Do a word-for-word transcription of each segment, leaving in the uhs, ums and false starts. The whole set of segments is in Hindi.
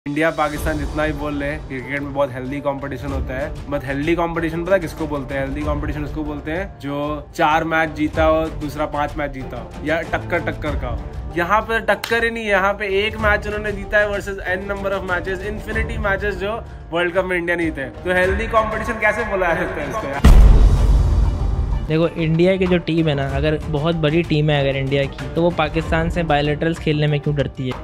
इंडिया पाकिस्तान जितना भी बोल रहे हैं क्रिकेट में बहुत हेल्दी कंपटीशन होता है। मत हेल्दी कंपटीशन पता किसको बोलते हैं? हेल्दी कंपटीशन उसको बोलते हैं जो चार मैच जीता हो, दूसरा पांच मैच जीता हो, या टक्कर टक्कर का हो। यहाँ पे टक्कर ही नहीं, यहाँ पे एक मैच उन्होंने जीता है versus n number of matches, infinity matches जो वर्ल्ड कप में इंडिया नहीं थे। तो हेल्दी कंपटीशन कैसे बोला जाता है इसको? देखो, इंडिया की जो टीम है ना, अगर बहुत बड़ी टीम है अगर इंडिया की, तो वो पाकिस्तान से बायलैटरल्स खेलने में क्यों डरती है?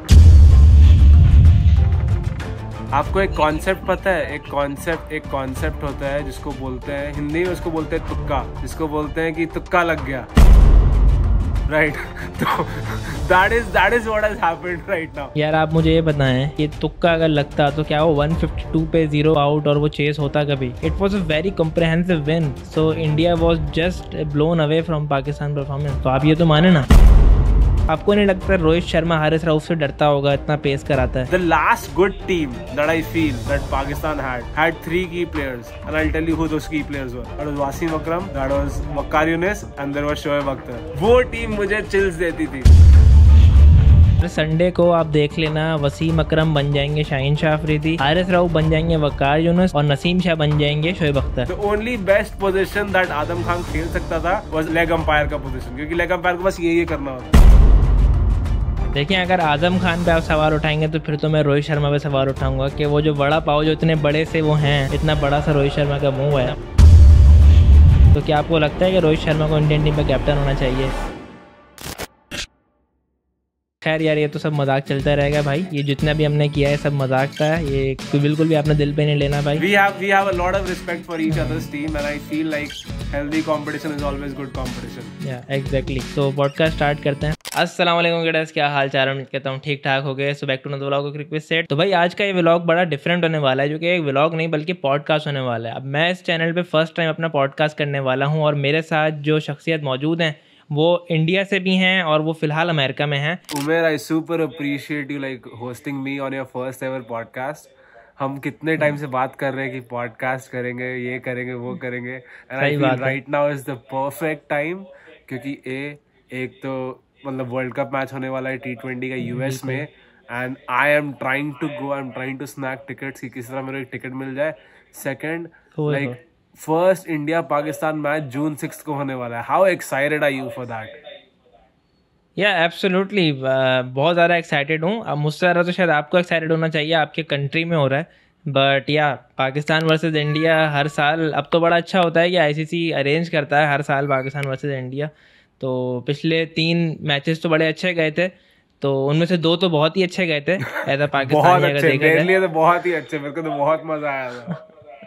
आपको एक कॉन्सेप्ट पता है? एक कॉन्सेप्ट एक कॉन्सेप्ट होता है जिसको बोलते हैं, हिंदी में उसको बोलते हैं तुक्का, जिसको बोलते हैं कि तुक्का लग गया, राइट? तो that is that is what has happened right now. यार आप मुझे ये बताएं कि तुक्का अगर लगता तो क्या वो वन फिफ्टी टू पे जीरो आउट और वो चेस होता कभी? It was a very comprehensive win, so India was just blown away from Pakistan performance. तो आप ये तो माने ना। आपको नहीं लगता रोहित शर्मा हारिस रऊफ से डरता होगा, इतना पेस कराता है? The last good team that I feel that Pakistan had had three key players, and I'll tell you who those key players were. That was Wasim Akram, that was Waqar Younis, and there was Shoaib Akhtar. वो टीम मुझे चिल्स देती थी। संडे को आप देख लेना, वसीम अकरम बन जाएंगे शाहीन शाह अफरीदी, हारिस रऊफ बन जाएंगे वकार यूनुस, और नसीम शाह बन जाएंगे Shoaib Akhtar. The only best position that आदम खान खेल सकता था was लेग अंपायर का पोजीशन, क्योंकि लेग अंपायर को बस यही करना होता। देखिए, अगर आजम खान पे आप सवाल उठाएंगे तो फिर तो मैं रोहित शर्मा पे सवाल उठाऊंगा कि वो जो बड़ा पाव जो इतने बड़े से वो हैं, इतना बड़ा सा रोहित शर्मा का मुंह है। तो क्या आपको लगता है कि रोहित शर्मा को इंडियन टीम का कैप्टन होना चाहिए? खैर यार, ये तो सब मजाक चलता रहेगा भाई। ये जितना भी हमने किया है सब मजाक था, ये बिल्कुल भी आपने दिल पे नहीं लेना भाई। We have we have a lot of respect for each other's team and I feel like healthy competition is always good competition. Yeah, exactly. तो पॉडकास्ट स्टार्ट करते हैं। अस्सलाम वालेकुम गाइस, क्या हाल चाल? मैं कहता हूँ ठीक ठाक हो गए। So back to another vlog cricket set. तो भाई आज का ये व्लॉग बड़ा डिफरेंट होने वाला है, जो कि एक व्लॉग नहीं बल्कि पॉडकास्ट होने वाला है। अब मैं इस चैनल पे फर्स्ट टाइम अपना पॉडकास्ट करने वाला हूँ और मेरे साथ जो शख्सियत मौजूद हैं वो इंडिया से भी हैं और वो फिलहाल अमेरिका में हैं। Umer, I super appreciate you like hosting me on your first ever podcast. हम कितने टाइम से बात कर रहे हैं कि पॉडकास्ट करेंगे, ये करेंगे, वो करेंगे, and I feel right now is the perfect time, क्योंकि ए एक तो मतलब वर्ल्ड कप मैच होने वाला है टी ट्वेंटी का यूएस में, and I am trying to go, I am trying to snag tickets कि किस तरह मेरे एक टिकट मिल जाए। Second, like first India Pakistan match June sixth को होने वाला है। How excited are you for that? या एब्सोल्युटली, बहुत ज़्यादा एक्साइटेड हूँ। अब मुझसे ज़्यादा तो शायद आपको एक्साइटेड होना चाहिए, आपके कंट्री में हो रहा है। बट या पाकिस्तान वर्सेस इंडिया हर साल अब तो बड़ा अच्छा होता है कि आईसीसी अरेंज करता है हर साल पाकिस्तान वर्सेस इंडिया। तो पिछले तीन मैचेस तो बड़े अच्छे गए थे, तो उनमें से दो तो बहुत ही अच्छे गए थे एज अ पाकिस्तान। बहुत अच्छे, मेरे लिए तो बहुत ही अच्छे, मेरे को तो बहुत मजा आया था।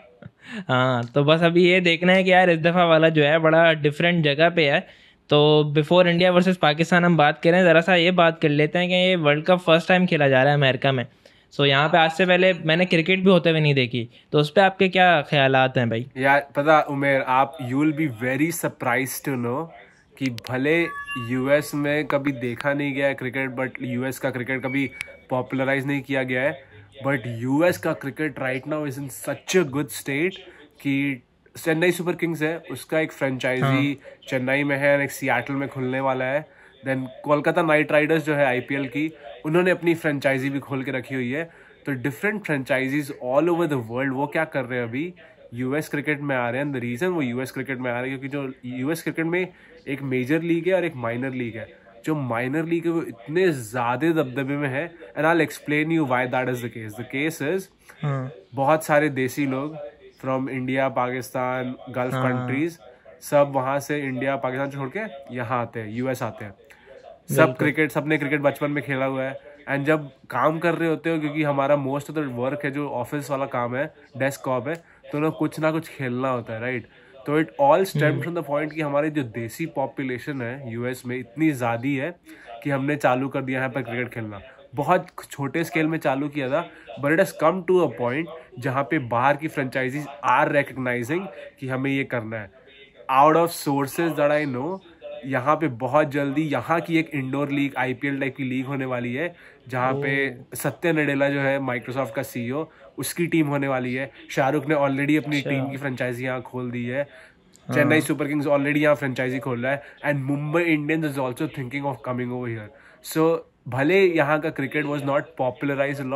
हाँ, तो बस अभी ये देखना है कि यार इस दफ़ा वाला जो है बड़ा डिफरेंट जगह पे है। तो बिफोर इंडिया वर्सेस पाकिस्तान हम बात करें, ज़रा सा ये बात कर लेते हैं कि ये वर्ल्ड कप फर्स्ट टाइम खेला जा रहा है अमेरिका में। सो यहाँ पे आज से पहले मैंने क्रिकेट भी होते हुए नहीं देखी, तो उस पर आपके क्या ख्यालात हैं भाई? यार पता उमेर, आप you will be very surprise to know कि भले यूएस में कभी देखा नहीं गया है क्रिकेट, बट यूएस का क्रिकेट कभी पॉपुलराइज नहीं किया गया है, बट यूएस का cricket right now is in such a good state कि चेन्नई सुपर किंग्स है, उसका एक फ्रेंचाइजी चेन्नई में है, एक सियाटल में खुलने वाला है। देन कोलकाता नाइट राइडर्स जो है आईपीएल की, उन्होंने अपनी फ्रेंचाइजी भी खोल के रखी हुई है। तो different franchises all over the world वो क्या कर रहे हैं, अभी यूएस क्रिकेट में आ रहे हैं। द रीजन वो यूएस क्रिकेट में आ रहे हैं क्योंकि जो यूएस क्रिकेट में एक मेजर लीग है और एक माइनर लीग है। जो माइनर लीग है वो इतने ज्यादा दबदबे में है, and I will explain you why that is the case. The case is बहुत सारे देसी लोग from India, Pakistan, gulf countries, सब वहां से इंडिया पाकिस्तान छोड़ के यहाँ आते हैं, यूएस आते हैं। सब क्रिकेट, सबने क्रिकेट बचपन में खेला हुआ है, एंड जब काम कर रहे होते हो, क्योंकि हमारा मोस्ट ऑफ द वर्क है जो ऑफिस वाला काम है, डेस्क जॉब है, तो ना कुछ ना कुछ खेलना होता है, राइट? तो it all stem from the point कि हमारी जो देसी पॉपुलेशन है यूएस में इतनी ज़्यादा है कि हमने चालू कर दिया है पर क्रिकेट खेलना। बहुत छोटे स्केल में चालू किया था, but it has come to a point जहाँ पे बाहर की फ्रेंचाइजीज आर रिकग्नाइजिंग कि हमें ये करना है। Out of sources that I know, यहाँ पे बहुत जल्दी यहाँ की एक इंडोर लीग, आईपीएल टाइप की लीग होने वाली है, जहाँ पे सत्य नडेला जो है माइक्रोसॉफ्ट का सीईओ, उसकी टीम होने वाली है। शाहरुख ने ऑलरेडी अपनी टीम की फ्रेंचाइजी यहाँ खोल दी है। चेन्नई सुपर किंग्स ऑलरेडी यहाँ फ्रेंचाइजी खोल रहा है, and Mumbai Indians is also thinking of coming over here. So भले यहाँ का cricket was not popularize lot,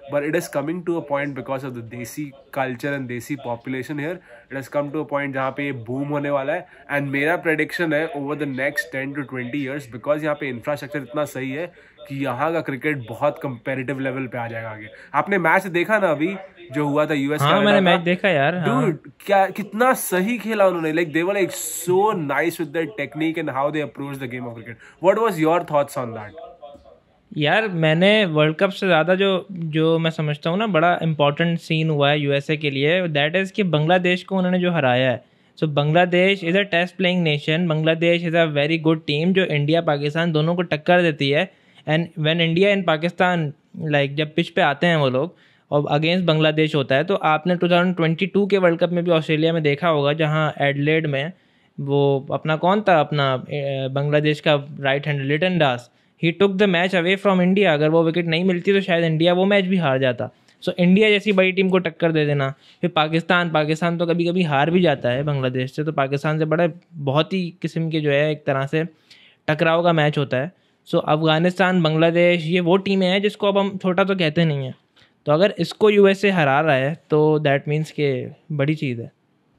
but it is coming to a point because of the desi culture and desi population here. It has come to a point जहाँ पे ये boom होने वाला है, and मेरा prediction है over the next ten to twenty years, because यहाँ पे infrastructure इतना सही है कि यहाँ का क्रिकेट बहुत कंपेरेटिव लेवल पे आ जाएगा आगे. आपने मैच देखा ना अभी जो हुआ था यूएस हाँ, मैंने मैच देखा यार. Dude, क्या कितना सही खेला उन्होंने. Like they were like so nice with their technique and how they approach the game of cricket. What was your thoughts on that? यार मैंने वर्ल्ड कप से ज़्यादा जो जो मैं समझता हूँ ना बड़ा इंपॉर्टेंट सीन हुआ है यूएसए के लिए, दैट इज़ कि बांग्लादेश को उन्होंने जो हराया है. So Bangladesh is a test playing nation. Bangladesh is a very good team जो इंडिया पाकिस्तान दोनों को टक्कर देती है. And when India and Pakistan like जब पिच पे आते हैं वो लोग और अगेंस्ट बांग्लादेश होता है, तो आपने टू थाउजेंड ट्वेंटी टू के वर्ल्ड कप में भी ऑस्ट्रेलिया में देखा होगा जहाँ एडलेड में वो अपना कौन था अपना बांग्लादेश का right hand Liton Das, he took the match away from India. अगर वो विकेट नहीं मिलती तो शायद इंडिया वो मैच भी हार जाता. सो so, इंडिया जैसी बड़ी टीम को टक्कर दे देना. फिर पाकिस्तान पाकिस्तान तो कभी कभी हार भी जाता है बांग्लादेश से, तो पाकिस्तान से बड़ा बहुत ही किस्म के जो है एक तरह से टकराव का मैच होता है. सो so, अफ़गानिस्तान बांग्लादेश ये वो टीमें हैं जिसको अब हम छोटा तो कहते नहीं हैं. तो अगर इसको यूएसए हरा रहा है तो दैट मीन्स के बड़ी चीज़ है.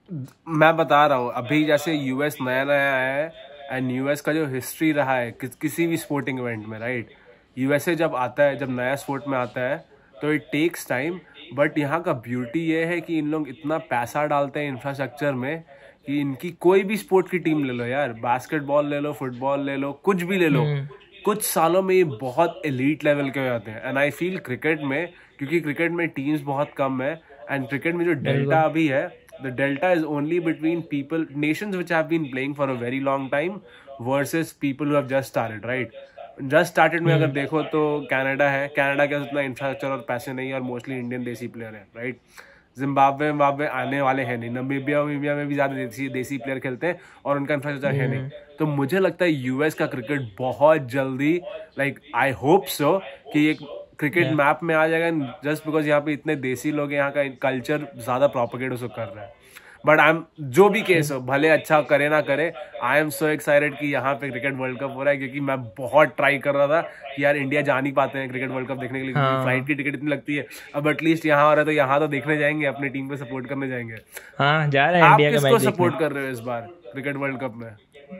मैं बता रहा हूँ अभी जैसे यूएस नया नया आया है, एंड यूएस का जो हिस्ट्री रहा है कि, किसी भी स्पोर्टिंग इवेंट में, राइट, यूएसए जब आता है, जब नया स्पोर्ट में आता है तो इट टेक्स टाइम. बट यहाँ का ब्यूटी ये है कि इन लोग इतना पैसा डालते हैं इंफ्रास्ट्रक्चर में कि इनकी कोई भी स्पोर्ट की टीम ले लो यार, बास्केटबॉल ले लो, फुटबॉल ले लो, कुछ भी ले लो, कुछ सालों में ये बहुत एलीट लेवल के हो जाते हैं. एंड आई फील क्रिकेट में, क्योंकि क्रिकेट में टीम्स बहुत कम है, एंड क्रिकेट में जो डेल्टा अभी है, the delta is only between people, nations which have been playing for a very long time versus people who have just started, right? just started में अगर देखो तो कनाडा है, कनाडा के उतना इंफ्रास्ट्रक्चर और पैसे नहीं और मोस्टली इंडियन देसी प्लेयर है, राइट. जिम्बाब्वे जिम्बाब्वे आने वाले हैं नहीं, नमीबिया मीबिया में भी ज़्यादा देसी देसी प्लेयर खेलते हैं और उनका इंफ्रास्ट्रक्चर है नहीं. तो मुझे लगता है यूएस का क्रिकेट बहुत जल्दी, लाइक आई होप सो कि एक क्रिकेट yeah. मैप में आ जाएगा, जस्ट बिकॉज यहाँ पे इतने देसी लोग हैं, यहाँ का कल्चर ज़्यादा प्रोपेगेट उसको कर रहा है. बट आई एम जो भी केस हो, भले अच्छा करे ना करे, आई एम सो एक्साइटेड कि यहाँ पे क्रिकेट वर्ल्ड कप हो रहा है, क्योंकि मैं बहुत ट्राई कर रहा था कि यार इंडिया जा नहीं पाते हैं क्रिकेट वर्ल्ड कप देखने के लिए, हाँ. फ्लाइट की टिकट इतनी लगती है. अब एटलीस्ट यहाँ हो रहा है तो यहाँ तो देखने जाएंगे, अपनी टीम को सपोर्ट करने जाएंगे. हाँ, जा रहे हैं. आप किसको सपोर्ट कर रहे हो इस बार क्रिकेट वर्ल्ड कप में?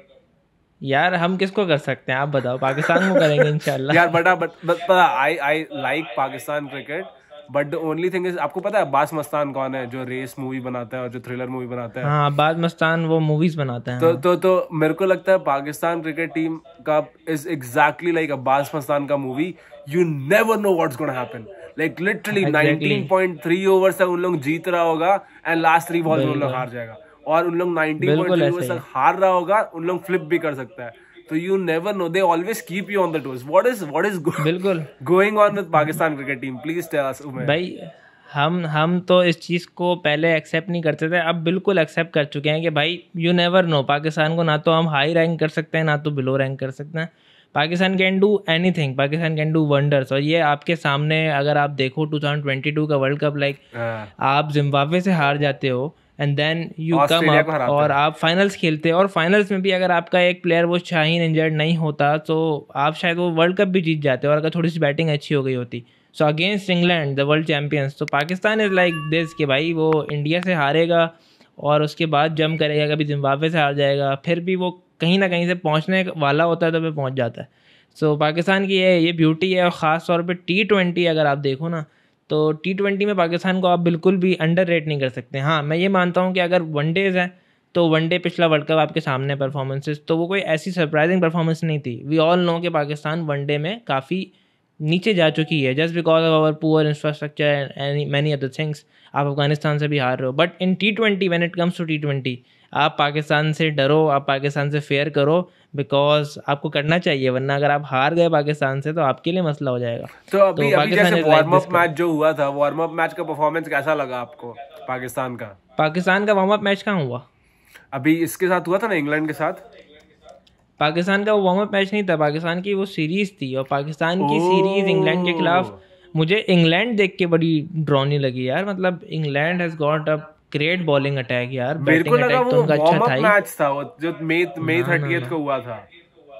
यार हम किसको कर सकते हैं आप बताओ. पाकिस्तान को करेंगे इंशाल्लाह. यार बटा पता I I like Pakistan cricket, but the only thing is, आपको पता है अब्बास मस्तान कौन है जो रेस मूवी बनाता है और जो थ्रिलर मूवी बनाता है? हाँ, अब्बास मस्तान वो मूवीज बनाता है. तो तो तो मेरे को लगता है पाकिस्तान क्रिकेट टीम का is exactly like Abbas Mastan का movie. You never know what's gonna happen. Like literally nineteen point three overs तक उन लोग जीत रहा होगा एंड लास्ट थ्री बॉल में उन लोग हार जाएगा, और उन लोग नाइनटीन पॉइंट थ्री ओवर्स तक हार रहा होगा, उन लोग फ्लिप भी कर सकता है. तो you never know, they always keep you on the toes. What is what is go- बिल्कुल going on with Pakistan cricket team? Please tell us, Umair. भाई हम हम तो इस चीज़ को पहले एक्सेप्ट नहीं करते थे, अब बिल्कुल एक्सेप्ट कर चुके हैं कि भाई यू नेवर नो, पाकिस्तान को ना तो हम हाई रैंक कर सकते हैं ना तो बिलो रैंक कर सकते हैं. Pakistan can do anything, Pakistan can do wonders. और ये आपके सामने अगर आप देखो टू थाउजेंड ट्वेंटी टू का वर्ल्ड कप, लाइक आप जिम्बाब्वे से हार जाते हो and then you come up और आप फाइनल्स खेलते हैं, और फाइनल्स में भी अगर आपका एक प्लेयर वो शाहीन इंजर्ड नहीं होता तो आप शायद वो वर्ल्ड कप भी जीत जाते, और अगर थोड़ी सी बैटिंग अच्छी हो गई होती. So against England the world champions, तो पाकिस्तान इज़ लाइक दिस कि भाई वो इंडिया से हारेगा और उसके बाद जम करेगा, कभी जिम्बाब्वे से हार जाएगा, फिर भी वो कहीं ना कहीं से पहुँचने वाला होता है तो फिर पहुँच जाता है. सो so, पाकिस्तान की ये ये ब्यूटी है. और ख़ास तौर पे टी ट्वेंटी अगर आप देखो ना, तो टी ट्वेंटी में पाकिस्तान को आप बिल्कुल भी अंडर रेट नहीं कर सकते. हाँ, मैं ये मानता हूँ कि अगर वनडेज़ है तो वनडे पिछला वर्ल्ड कप आपके सामने परफॉर्मेंसेस, तो वो कोई ऐसी सरप्राइजिंग परफॉर्मेंस नहीं थी. वी ऑल नो कि पाकिस्तान वनडे में काफ़ी नीचे जा चुकी है just because of our poor infrastructure and many other things. आप अफगानिस्तान से भी हार रहे हो, but in T twenty when it comes to T twenty आप पाकिस्तान से डरो, आप पाकिस्तान से फेयर करो, बिकॉज आपको करना चाहिए, वरना अगर आप हार गए पाकिस्तान से तो आपके लिए मसला हो जाएगा. तो अभी तो अभी जैसे वार्म अप मैच जो हुआ था, वार्म अप मैच का परफॉर्मेंस कैसा लगा आपको पाकिस्तान का? पाकिस्तान का वार्म अप मैच कहाँ हुआ? अभी इसके साथ हुआ था ना, इंग्लैंड के साथ. पाकिस्तान का वो वार्म अप मैच नहीं था, पाकिस्तान की वो सीरीज थी, और पाकिस्तान की सीरीज इंग्लैंड के खिलाफ मुझे इंग्लैंड देख के बड़ी ड्रॉनी लगी यार. मतलब England has got a great bowling attack यार. बैटिंग अटैक तो उनका अच्छा था. मैच था वो जो मई मई थर्टियथ को हुआ था.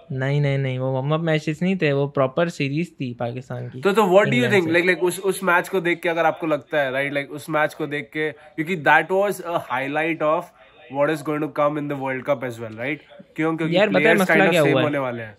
नहीं नहीं नहीं, वो वार्म अप मैचेस नहीं थे, वो प्रॉपर सीरीज थी पाकिस्तान की तो तो what do you England think, से। लाइक लाइक उस उस मैच को देख के अगर आपको लगता है राइट, लाइक उस मैच को देख के, क्योंकि that was a highlight of what is going to come in the world cup as well, right? क्यों? क्योंकि यार बताए प्लेयर्स मसला काइंड ऑफ क्या सेम हुआ है? होने वाले हैं।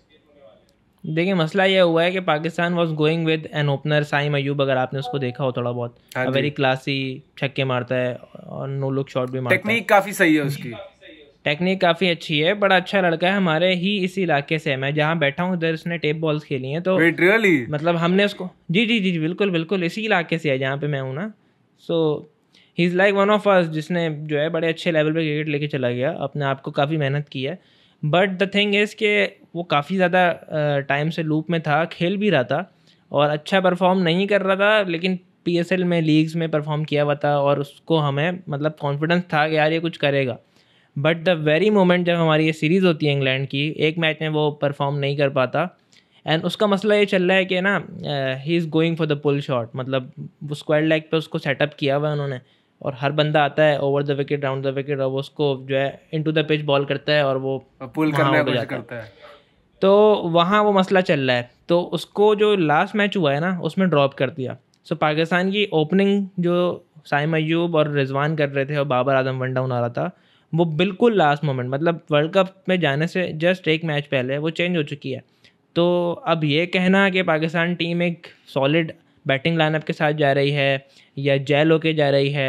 देखिए मसला ये हुआ है कि Pakistan was going with an opener Saim Ayub, अगर आपने उसको देखा हो थोड़ा बहुत, हाँ अ जी, वेरी क्लासी, छक्के मारता है और नो लुक शॉट भी मारता है। टेक्निक काफी सही है उसकी। टेक्निक काफ़ी अच्छी है, बड़ा अच्छा लड़का है, हमारे ही इसी इलाके से है। मैं जहाँ बैठा हूँ उधर उसने टेप बॉल्स खेली हैं, तो वेट रियली? मतलब हमने उसको, जी जी जी जी, बिल्कुल बिल्कुल इसी इलाके से है जहाँ पे मैं हूँ ना। So he is like one of us, जिसने जो है बड़े अच्छे लेवल पे क्रिकेट लेके चला गया, अपने आप को काफ़ी मेहनत की है। बट द थिंग इज़ कि वो काफ़ी ज़्यादा टाइम से लूप में था, खेल भी रहा था और अच्छा परफॉर्म नहीं कर रहा था, लेकिन पी एस एल में, लीग्स में परफॉर्म किया हुआ था और उसको हमें मतलब कॉन्फिडेंस था कि यार ये कुछ करेगा। बट द वेरी मोमेंट जब हमारी ये सीरीज़ होती है इंग्लैंड की, एक मैच में वो परफॉर्म नहीं कर पाता। एंड उसका मसला ये चल रहा है कि ना, he is going for the pull shot, मतलब वो स्क्वायर लेग पे उसको सेटअप किया हुआ है उन्होंने, और हर बंदा आता है over the wicket, round the wicket, और वो उसको जो है इनटू द पिच बॉल करता है और वो पुल वहाँ करने की उड़ कोशिश जाता है। करता है। तो वहाँ वो मसला चल रहा है, तो उसको जो लास्ट मैच हुआ है ना उसमें ड्रॉप कर दिया। सो पाकिस्तान की ओपनिंग जो साइम अयूब और रिजवान कर रहे थे और बाबर आजम वन डाउन आ रहा था, वो बिल्कुल लास्ट मोमेंट, मतलब वर्ल्ड कप में जाने से जस्ट एक मैच पहले वो चेंज हो चुकी है। तो अब ये कहना कि पाकिस्तान टीम एक सॉलिड बैटिंग लाइनअप के साथ जा रही है या जेल होके जा रही है,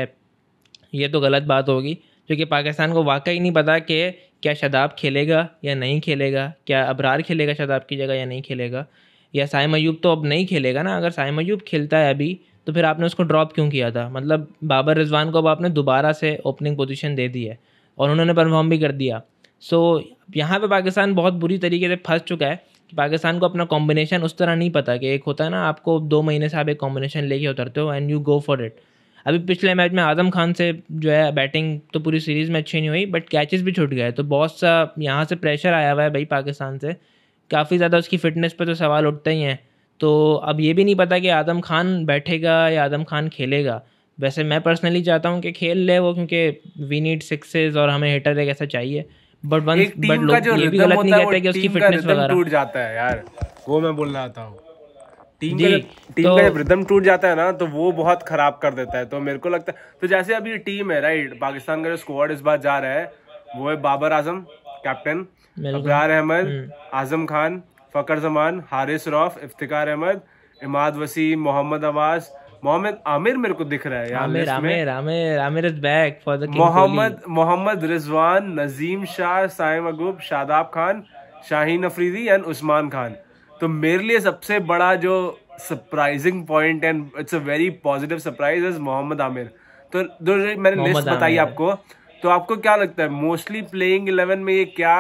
ये तो गलत बात होगी, क्योंकि पाकिस्तान को वाकई नहीं पता कि क्या शादाब खेलेगा या नहीं खेलेगा, क्या अबरार खेलेगा शादाब की जगह या नहीं खेलेगा, या साइम अयूब तो अब नहीं खेलेगा ना। अगर साइम अयूब खेलता है अभी, तो फिर आपने उसको ड्रॉप क्यों किया था? मतलब बाबर रिजवान को अब आपने दोबारा से ओपनिंग पोजीशन दे दी है और उन्होंने परफॉर्म भी कर दिया। सो यहाँ पे पाकिस्तान बहुत बुरी तरीके से फंस चुका है कि पाकिस्तान को अपना कॉम्बिनेशन उस तरह नहीं पता कि एक होता है ना, आपको दो महीने से आप एक कॉम्बिनेशन लेके उतरते हो and you go for it. अभी पिछले मैच में आजम खान से जो है बैटिंग तो पूरी सीरीज़ में अच्छी नहीं हुई, बट कैचेस भी छूट गए, तो बहुत सा यहाँ से प्रेशर आया हुआ है भाई पाकिस्तान से, काफ़ी ज़्यादा उसकी फ़िटनेस पे तो सवाल उठते ही हैं। तो अब ये भी नहीं पता कि आदम खान बैठेगा या आदम खान खेलेगा। वैसे मैं पर्सनली चाहता हूँ कि खेल ले वो, क्योंकि वी नीड सिक्सेस और हमें हिटर एक ऐसा चाहिए। बट वन एक बट टीम का लोग जो ये भी रिदम गलत नहीं होता है वो कहते कि उसकी टीम का फिटनेस रिदम वगैरह। टूट जाता है यार, वो मैं बोलना चाहता हूँ। टीम का जी, जब टीम तो का जब रिदम टूट जाता है ना, तो वो बहुत खराब कर देता है। तो मेरे को लगता है, तो जैसे अभी टीम है राइट, पाकिस्तान का जो स्क्वाड इस बार जा रहा है वो है बाबर आजम कैप्टन, बिल्कुल। अबरार अहमद, हम्म, आजम खान, फकर जमान, हारिस रौफ, इफ्तिकार अहमद, इमाद वसीम, मोहम्मद अब्बास, मोहम्मद आमिर मेरे को दिख रहा है यार आमिर लिस्ट में, Amir Amir Amir is back for the king Kohli. Mohammad Mohammad Rizwan, Naseem Shah, Saim Ayub, Shadab Khan, Shaheen Afridi and Usman Khan. तो मेरे लिए सबसे बड़ा जो surprising point and it's a very positive surprise is Mohammad Amir. तो जो मैंने लिस्ट मोहम्मद बताई आमिर आपको, तो आपको क्या लगता है मोस्टली प्लेइंग इलेवन में ये क्या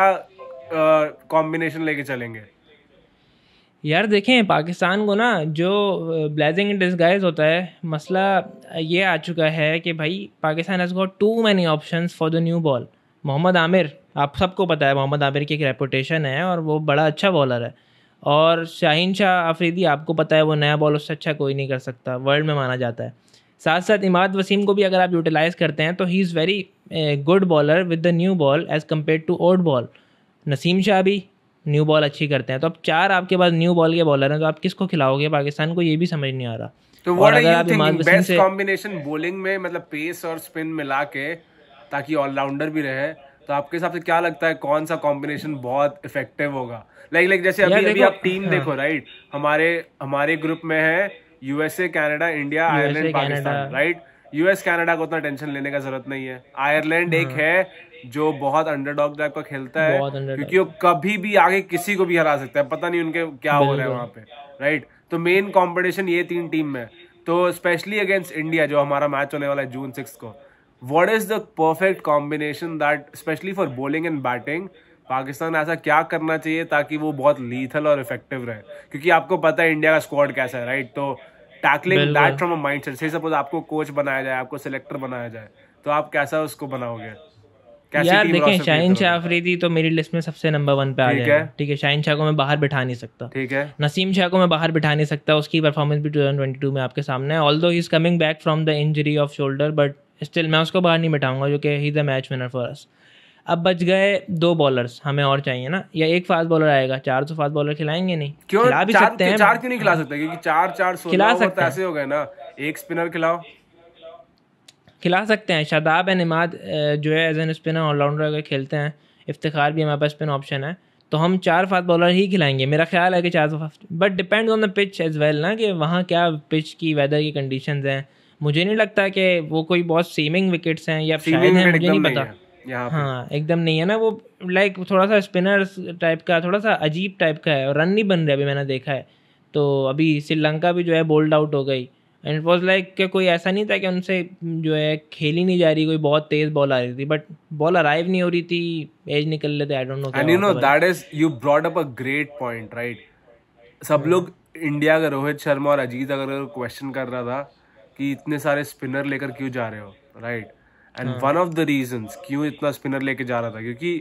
कॉम्बिनेशन लेके चलेंगे? यार देखें, पाकिस्तान को ना जो ब्लेजिंग इन डिस्गाइज होता है, मसला ये आ चुका है कि भाई Pakistan has got too many options for the new ball. Mohammad Amir, आप सबको पता है मोहम्मद आमिर की एक रेपुटेशन है और वो बड़ा अच्छा बॉलर है। और शाहीन शाह अफरीदी, आपको पता है वो नया बॉल उससे अच्छा कोई नहीं कर सकता, वर्ल्ड में माना जाता है। साथ साथ इमाद वसीम को भी अगर आप यूटिलाइज़ करते हैं तो he is very good bowler with the new ball as compare to old ball. Naseem Shah भी न्यू बॉल अच्छी करते हैं। तो अब चार आपके पास न्यू बॉल के बॉलर हैं, तो आप किसको खिलाओगे पाकिस्तान को, ये भी समझ नहीं आ रहा। तो और व्हाट आर अगर यू आप इमाद थिंकिंग वसीम बेस्ट से, कॉम्बिनेशन बॉलिंग में, मतलब पेस और स्पिन मिला के, ताकि ऑलराउंडर भी रहे, तो आपके हिसाब से क्या लगता है कौन सा कॉम्बिनेशन बहुत इफेक्टिव होगा? लाइक लाइक जैसे यार अभी अभी देखो, आप टीम हाँ, देखो राइट, हमारे हमारे ग्रुप में है USA, Canada, India, Ireland, USA Pakistan, Canada, right? US Canada को उतना टेंशन लेने का जरूरत नहीं है। आयरलैंड एक हाँ, है जो बहुत अंडरडॉग टाइप का खेलता है, बहुत अंडर क्योंकि वो कभी भी आगे किसी को भी हरा सकता है, पता नहीं उनके क्या हो रहा है बिल्कुल। वहां पे, राइट? तो मेन कॉम्पिटिशन ये तीन टीम में, तो स्पेशली अगेंस्ट इंडिया जो हमारा मैच होने वाला है जून सिक्स को, what is the perfect combination that specially for bowling and batting Pakistan ऐसा क्या करना चाहिए ताकि वो बहुत लीथल और इफेक्टिव रहे? क्योंकि आपको पता है इंडिया का स्क्वाड कैसा है, राइट? तो टैकलिंग दैट बिल्कुल from a mindset, say suppose आपको कोच बनाया जाए, आपको सिलेक्टर बनाया जाए, तो आप कैसा उसको बनाओगे? कैसी यार टीम देखें, रोस्टर क्रिएट शाहीन शाह करोगे? अफरीदी तो मेरी लिस्ट में सबसे नंबर वन पे आ ठीक है, जाएगा। ठीक है, शाहीन शाह को मैं बाहर बिठा नहीं सकता। ठीक है, नसीम शाह को मैं बाहर बिठा नहीं सकता, उसकी परफॉर्मेंस भी ट्वेंटी ट्वेंटी टू में आपके सामने है। Although he is coming back from the injury of shoulder, but still मैं उसको बाहर नहीं बिठाऊंगा, जो कि he is the match winner for us. अब बच गए दो बॉलर्स हमें और चाहिए ना, या एक फास्ट बॉलर आएगा, चार तो फास्ट बॉलर खिलाएंगे नहीं, क्यों खिला भी चार सकते हैं, चार क्यों नहीं खिला सकते, क्योंकि चार चार सोलह खिला ओवर सकते तो हैं ऐसे हो गए ना, एक स्पिनर खिलाओ। खिला सकते हैं। शादाब एंड इमाद जो है एज एन स्पिनर ऑलराउंडर अगर खेलते हैं, इफ्तिखार भी हमारे पास स्पिन ऑप्शन है, तो हम चार फास्ट बॉलर ही खिलाएंगे, मेरा ख्याल है कि चार fast, but depend on the pitch as well ना, कि वहाँ क्या पिच की वेदर की कंडीशंस हैं। मुझे नहीं लगता कि वो कोई बहुत सीमिंग विकेट्स हैं, या शायद हैं, मुझे नहीं पता। हाँ एकदम नहीं है ना वो, लाइक थोड़ा सा स्पिनर टाइप का, थोड़ा सा अजीब टाइप का है, और रन नहीं बन रहे अभी मैंने देखा है। तो अभी श्रीलंका भी जो है बोल्ड आउट हो गई, एंड इट वॉज लाइक कि कोई ऐसा नहीं था कि उनसे जो है खेली नहीं जा रही, कोई बहुत तेज़ बॉल आ रही थी, बट बॉल अराइव नहीं हो रही थी, एज निकल लेते, I don't know. And you know that is, you brought up a great point, right. सब लोग इंडिया का रोहित शर्मा और अजीत अगर क्वेश्चन कर रहा था कि इतने सारे स्पिनर लेकर क्यों जा रहे हो, right. And one of the reasons क्यों इतना स्पिनर लेके जा रहा था, क्योंकि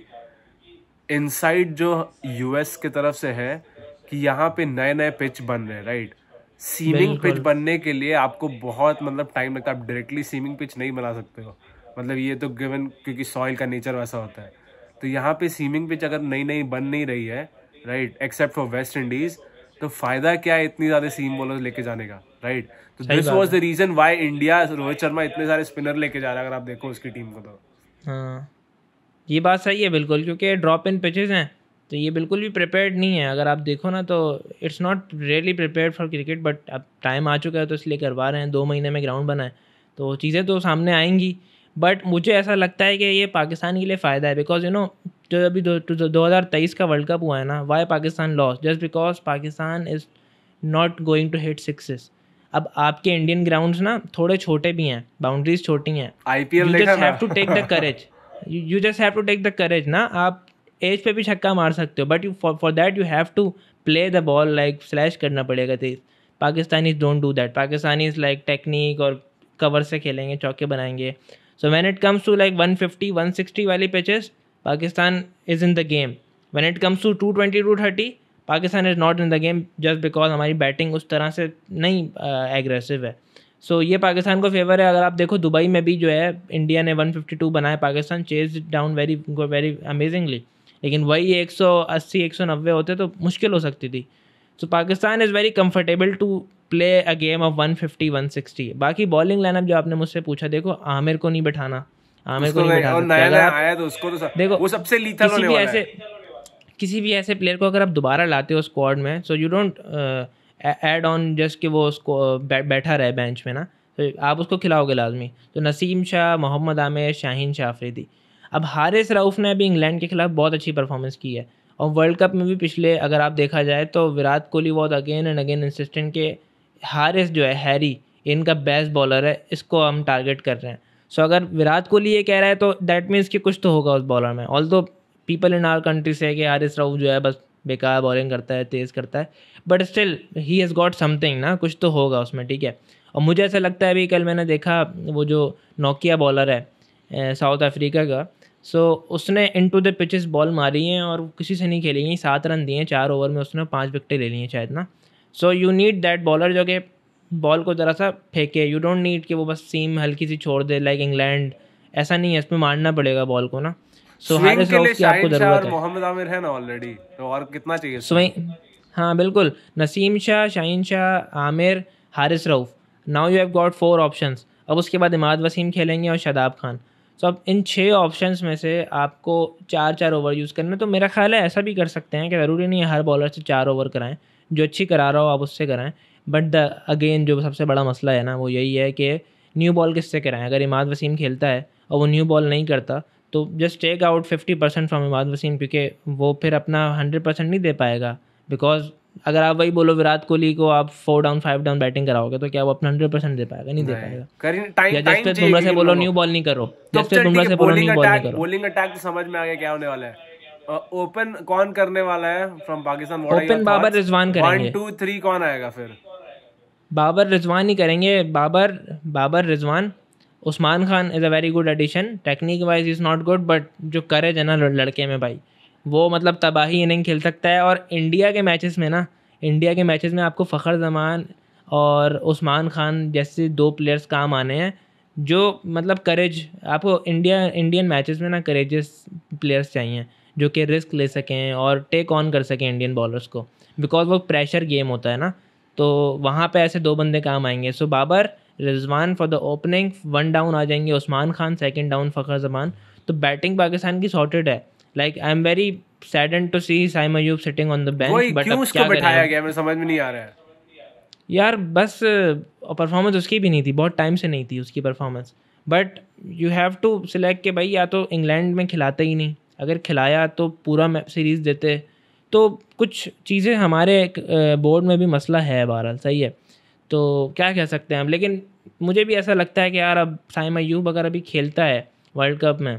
इनसाइड जो यूएस की तरफ से है कि यहाँ पे नए नए पिच बन रहे हैं, राइट। सीमिंग पिच बनने के लिए आपको बहुत मतलब टाइम लगता है, आप डायरेक्टली सीमिंग पिच नहीं बना सकते हो, मतलब ये तो गिवन, क्योंकि सॉइल का नेचर वैसा होता है। तो यहाँ पे सीमिंग पिच अगर नई नई बन नहीं रही है, right, except for West Indies, तो फायदा क्या है इतनी ज्यादा सीम बॉलर लेके जाने का, राइट। तो this was the reason why India, Rohit Sharma इतने सारे स्पिनर लेके जा रहा है, अगर आप देखो उसकी टीम को तो। हाँ ये बात सही है बिल्कुल, क्योंकि ड्रॉप इन पिचेस हैं, तो ये बिल्कुल भी प्रिपेयर्ड नहीं है। अगर आप देखो ना तो it's not really prepared for cricket, but अब टाइम आ चुका है तो इसलिए करवा रहे हैं, दो महीने में ग्राउंड बना है तो चीज़ें तो सामने आएंगी। बट मुझे ऐसा लगता है कि ये पाकिस्तान के लिए फ़ायदा है, बिकॉज यू नो जो अभी दो दो हज़ार तेईस का वर्ल्ड कप हुआ है ना, why Pakistan loss, just because Pakistan is not going to hit sixes. अब आपके इंडियन ग्राउंड्स ना थोड़े छोटे भी हैं, बाउंड्रीज छोटी हैं, आईपीएल यू देखा जस्ट ना, have to take the courage, you just have to take the courage ना। आप एज पे भी छक्का मार सकते हो, but you for that you have to play the ball, like slash करना पड़ेगा तेज। Pakistanis don't do that, Pakistanis like technique और कवर से खेलेंगे, चौके बनाएंगे। So when it comes to like one fifty one sixty वाली pitches, Pakistan is in the game. When it comes to two twenty two thirty, Pakistan is not in the game, just because हमारी बैटिंग उस तरह से नहीं एग्रेसिव है। सो so, ये पाकिस्तान को फेवर है। अगर आप देखो दुबई में भी जो है इंडिया ने वन फिफ्टी टू बनाया, Pakistan chase down very very amazingly, लेकिन वही एक सौ अस्सी एक सौ नब्बे होते तो मुश्किल हो सकती थी। So Pakistan is very comfortable to play a game of one fifty one sixty. बाकी बॉलिंग लाइनअप जो आपने मुझसे पूछा, देखो आमिर को नहीं बैठाना, आमिर को नहीं बैठा सकते। अगर आप तो उसको तो देखो वो सबसे लीथल होने वाला है। किसी भी ऐसे प्लेयर को अगर आप दोबारा लाते हो स्क्वाड में, so you don't add on just कि वो उसको बै, बैठा रहे बेंच में ना, तो आप उसको खिलाओगे लाजमी। तो नसीम शाह, मोहम्मद आमिर, शाहीन शाह अफरीदी। अब हारिस रऊफ़ ने भी इंग्लैंड के खिलाफ बहुत अच्छी परफॉर्मेंस की है, और वर्ल्ड कप में भी पिछले अगर आप देखा जाए तो Virat Kohli was again and again insistent के हारिस जो है, हैरी, इनका बेस्ट बॉलर है, इसको हम टारगेट कर रहे हैं। सो so, अगर विराट कोहली ये कह रहा है तो दैट मीन्स कि कुछ तो होगा उस बॉलर में। Although people in our country से कि हारिस रऊफ़ जो है बस बेकार बॉलिंग करता है, तेज़ करता है, but still he has got something ना, कुछ तो होगा उसमें, ठीक है। और मुझे ऐसा लगता है, अभी कल मैंने देखा वो जो नोकिया बॉलर है साउथ अफ्रीका का, सो so, उसने इनटू द पिचेस बॉल मारी हैं और किसी से नहीं खेली हैं, सात रन दिए हैं चार ओवर में, उसने पांच विकेटें ले ली हैं शायद ना। So you need that bowler जो कि बॉल को ज़रा सा फेंके, यू डोंट नीड कि वो बस सीम हल्की सी छोड़ दे लाइक इंग्लैंड, ऐसा नहीं है, इसमें मारना पड़ेगा बॉल को ना। सो हारिस रऊफ़ की आपको ज़रूरत है, मोहम्मद आमिर है ना ऑलरेडी, तो और कितना चाहिए स्विंग। हाँ बिल्कुल, Naseem Shah, Shaheen Shah, Amir, Haris Rauf, now you have got four options. अब उसके बाद इमाद वसीम खेलेंगे और शादाब खान। सो अब इन छः ऑप्शंस में से आपको चार चार ओवर यूज़ करना, तो मेरा ख्याल है ऐसा भी कर सकते हैं कि ज़रूरी नहीं है हर बॉलर से चार ओवर कराएं, जो अच्छी करा रहा हो आप उससे कराएं। बट द अगेन जो सबसे बड़ा मसला है ना वो यही है कि न्यू बॉल किससे कराएं। अगर इमाद वसीम खेलता है और वो न्यू बॉल नहीं करता, तो just take out fifty percent from Imad Wasim, क्योंकि वो फिर अपना हंड्रेड परसेंट नहीं दे पाएगा। बिकॉज अगर आप वही बोलो विराट कोहली को आप four down five down batting कराओगे, तो क्या वो अपना हंड्रेड परसेंट दे पाएगा? नहीं दे पाएगा। या जसप्रीत बुमराह से बोलो न्यू बॉल नहीं करो, जसप्रीत बुमराह से बोलो न्यू बॉल नहीं करो। बॉलिंग अटैक तो समझ में आ गया क्या होने वाला है। ओपन कौन करने वाला है फ्रॉम पाकिस्तान? ओपन बाबर रिजवान करेंगे। वन टू थ्री कौन आएगा फिर? बाबर रिजवान ही करेंगे, Babar Babar Rizwan. Usman Khan is a very good addition, technique wise is not good, but जो करेज है ना लड़के में भाई, वो मतलब तबाही इनिंग खेल सकता है। और इंडिया के मैचेस में ना, इंडिया के मैचेस में आपको फ़खर जमान और उस्मान खान जैसे दो प्लेयर्स काम आने हैं, जो मतलब करेज आपको इंडिया इंडियन मैचेस में ना करेजियस प्लेयर्स चाहिए जो कि रिस्क ले सकें और टेक ऑन कर सकें इंडियन बॉलर्स को, बिकॉज वो प्रेशर गेम होता है ना, तो वहाँ पे ऐसे दो बंदे काम आएंगे। So Babar, Rizwan for the opening, one down आ जाएंगे उस्मान खान, सेकंड डाउन फ़खर जमान। तो बैटिंग पाकिस्तान की सॉर्टेड है। Like I am very saddened to see Saim Ayub sitting on the bench, but अब क्या बैठाया गया, मुझे समझ में नहीं आ रहा है यार। बस परफॉर्मेंस उसकी भी नहीं थी, बहुत टाइम से नहीं थी उसकी performance. But you have to select के भाई या तो इंग्लैंड में खिलाते ही नहीं, अगर खिलाया तो पूरा सीरीज़ देते। तो कुछ चीज़ें हमारे बोर्ड में भी मसला है बहरहाल, सही है। तो क्या कह सकते हैं हम, लेकिन मुझे भी ऐसा लगता है कि यार अब साइम अयूब अगर अभी खेलता है वर्ल्ड कप में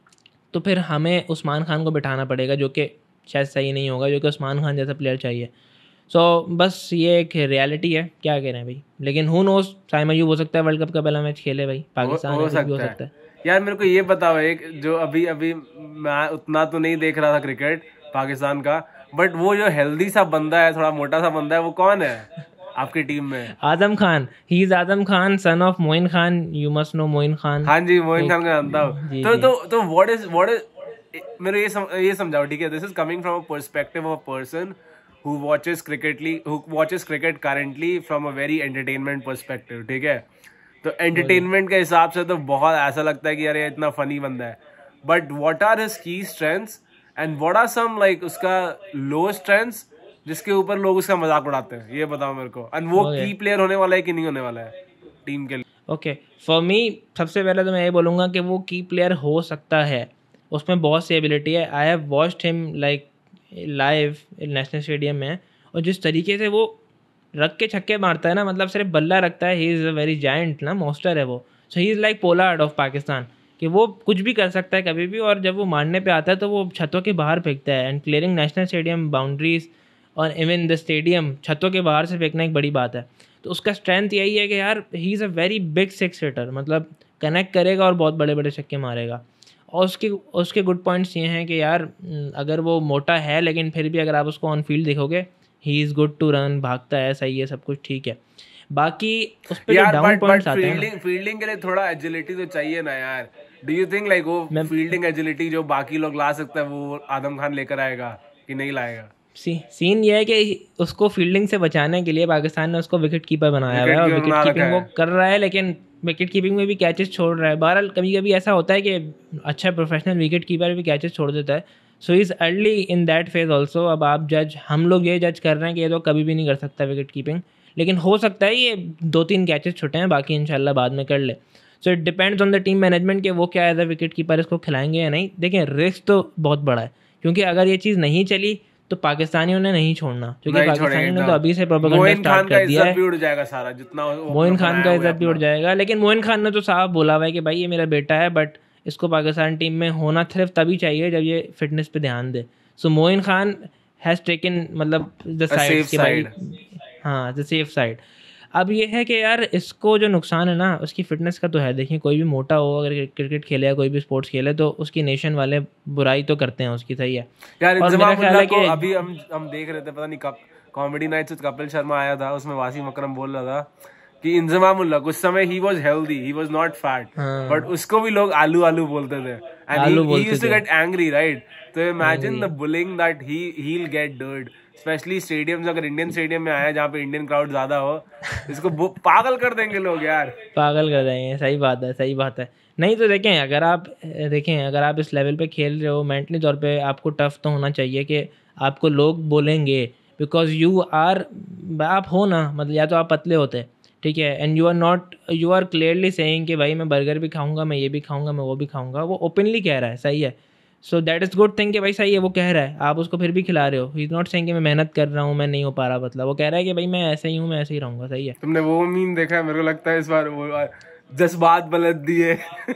तो फिर हमें उस्मान खान को बिठाना पड़ेगा, जो कि शायद सही नहीं होगा, जो कि उस्मान खान जैसा प्लेयर चाहिए। सो so, बस ये एक रियलिटी है, क्या कह रहे हैं भाई। लेकिन हु नोस, साइम अयूब हो सकता है वर्ल्ड कप का पहला मैच खेले भाई, पाकिस्तान हो, हो, सकता, हो सकता है यार। मेरे को ये बताओ, एक जो अभी अभी मैं उतना तो नहीं देख रहा था क्रिकेट पाकिस्तान का, बट वो जो हेल्दी सा बंदा है, थोड़ा मोटा सा बंदा है, वो कौन है आपकी टीम में? Azam Khan, he is Azam Khan, son of Moin Khan, you must know Moin Khan. हाँ जी, मोइन खान का जानता हूँ। तो तो तो व्हाट इज व्हाट इज मेरे ये सम, ये समझाओ, ठीक है, this is coming from a perspective of a person who watches cricketly who watches cricket currently from a very entertainment perspective, ठीक है। तो entertainment के हिसाब से तो बहुत ऐसा लगता है कि यार ये इतना फनी बंदा है, but what are his key strengths and what are some like उसका low strengths जिसके ऊपर लोग उसका मजाक उड़ाते हैं, ये बताओ मेरे को। and वो की प्लेयर होने वाला है कि नहीं होने वाला है टीम के लिए? ओके, फॉर मी सबसे पहले तो मैं ये बोलूँगा कि वो की प्लेयर हो सकता है, उसमें बहुत सी एबिलिटी है। I have watched him like live National Stadium में, और जिस तरीके से वो रख के छक्के मारता है ना, मतलब सिर्फ बल्ला रखता है, he is a very giant ना, मॉन्स्टर है वो। So he is like Pollard of Pakistan, कि वो कुछ भी कर सकता है कभी भी, और जब वो मारने पे आता है तो वो छतों के बाहर फेंकता है। And clearing National Stadium boundaries और इवन द स्टेडियम, छतों के बाहर से फेंकना एक बड़ी बात है। तो उसका स्ट्रेंथ यही है कि यार he is a very big six hitter, मतलब कनेक्ट करेगा और बहुत बड़े बड़े छक्के मारेगा। और उसके उसके गुड पॉइंट्स ये हैं कि यार अगर वो मोटा है लेकिन फिर भी अगर आप उसको ऑन फील्ड देखोगे, he is good to run, भागता है, सही है, सब कुछ ठीक है। बाकी उस पे जो डाउन पॉइंट्स आते हैं, फील्डिंग फील्डिंग के लिए थोड़ा एजिलिटी तो चाहिए ना यार। डू यू थिंक लाइक वो फील्डिंग एजिलिटी जो बाकी लोग ला सकते हैं वो आदम खान लेकर आएगा कि नहीं लाएगा? सी, सीन ये है कि उसको फील्डिंग से बचाने के लिए पाकिस्तान ने उसको विकेट कीपर बनाया हुआ है, और विकेट कीपिंग वो कर रहा है, लेकिन विकेट कीपिंग में भी कैचेस छोड़ रहा है। बहरहाल कभी कभी ऐसा होता है कि अच्छा प्रोफेशनल विकेट कीपर भी कैचेस छोड़ देता है। So is early in that phase also. अब आप जज, हम लोग ये जज कर रहे हैं कि ये तो कभी भी नहीं कर सकता विकेट कीपिंग, लेकिन हो सकता है ये दो तीन कैचेस छुटे हैं, बाकी इंशाल्लाह बाद में कर ले। So it depends on the team management कि वो क्या एज अ विकेट कीपर इसको खिलाएंगे या नहीं। देखें, रिस्क तो बहुत बड़ा है, क्योंकि अगर ये चीज़ नहीं चली तो पाकिस्तानियों ने नहीं छोड़ना, क्योंकि पाकिस्तानियों ने तो अभी से प्रोपेगेंडा स्टार्ट कर दिया है। उड़ जाएगा सारा, जितना मोइन खान का इज्जत भी उड़ जाएगा। लेकिन मोइन खान ने तो साफ बोला हुआ है कि भाई ये मेरा बेटा है, बट इसको पाकिस्तान टीम में होना सिर्फ तभी चाहिए जब ये फिटनेस पे ध्यान दे। So Moin Khan has taken मतलब द साइड के भाई, हाँ, द सेफ साइड। अब ये है कि यार इसको जो नुकसान है ना उसकी फिटनेस का तो है। देखिए, कोई भी मोटा हो अगर क्रिकेट खेले या कोई भी स्पोर्ट्स खेले तो उसकी नेशन वाले बुराई तो करते हैं उसकी, सही है यार। और मेरा ख्याल है कि अभी हम हम देख रहे थे, पता नहीं कब कॉमेडी नाइट से कपिल शर्मा आया था, उसमें वासीम अकरम बोल रहा था कि इंजमाम उल हक उस समय he was healthy, he was not fat, but उसको भी लोग आलू आलू बोलते थे, and he used to get angry, right? तो imagine the bullying that he he will get dared, specially stadiums. अगर इंडियन स्टेडियम में आया जहाँ पे इंडियन क्राउड ज्यादा हो, इसको पागल कर देंगे लोग यार, पागल कर देंगे। सही बात है, सही बात है। नहीं तो देखें, अगर आप देखें अगर आप इस लेवल पे खेल रहे हो, मेंटली तौर पे आपको टफ तो होना चाहिए कि आपको लोग बोलेंगे, बिकॉज यू आर, आप हो ना, मतलब या तो आप पतले होते, ठीक है, and you are not, you are clearly saying कि भाई मैं बर्गर भी खाऊंगा, मैं ये भी खाऊंगा, मैं वो भी खाऊंगा, वो ओपनली कह रहा है, सही है। So that is good thing कि भाई सही है, वो कह रहा है, आप उसको फिर भी खिला रहे हो। ही इज़ नॉट सेइंग कि मैं मेहनत कर रहा हूँ, मैं नहीं हो पा रहा, मतलब वो कह रहा है कि भाई मैं ऐसे ही हूँ, मैं ऐसे ही रहूँगा, सही है। तुमने वो मीम देखा है? मेरे को लगता है इस बार वो जज्बात बदल दिए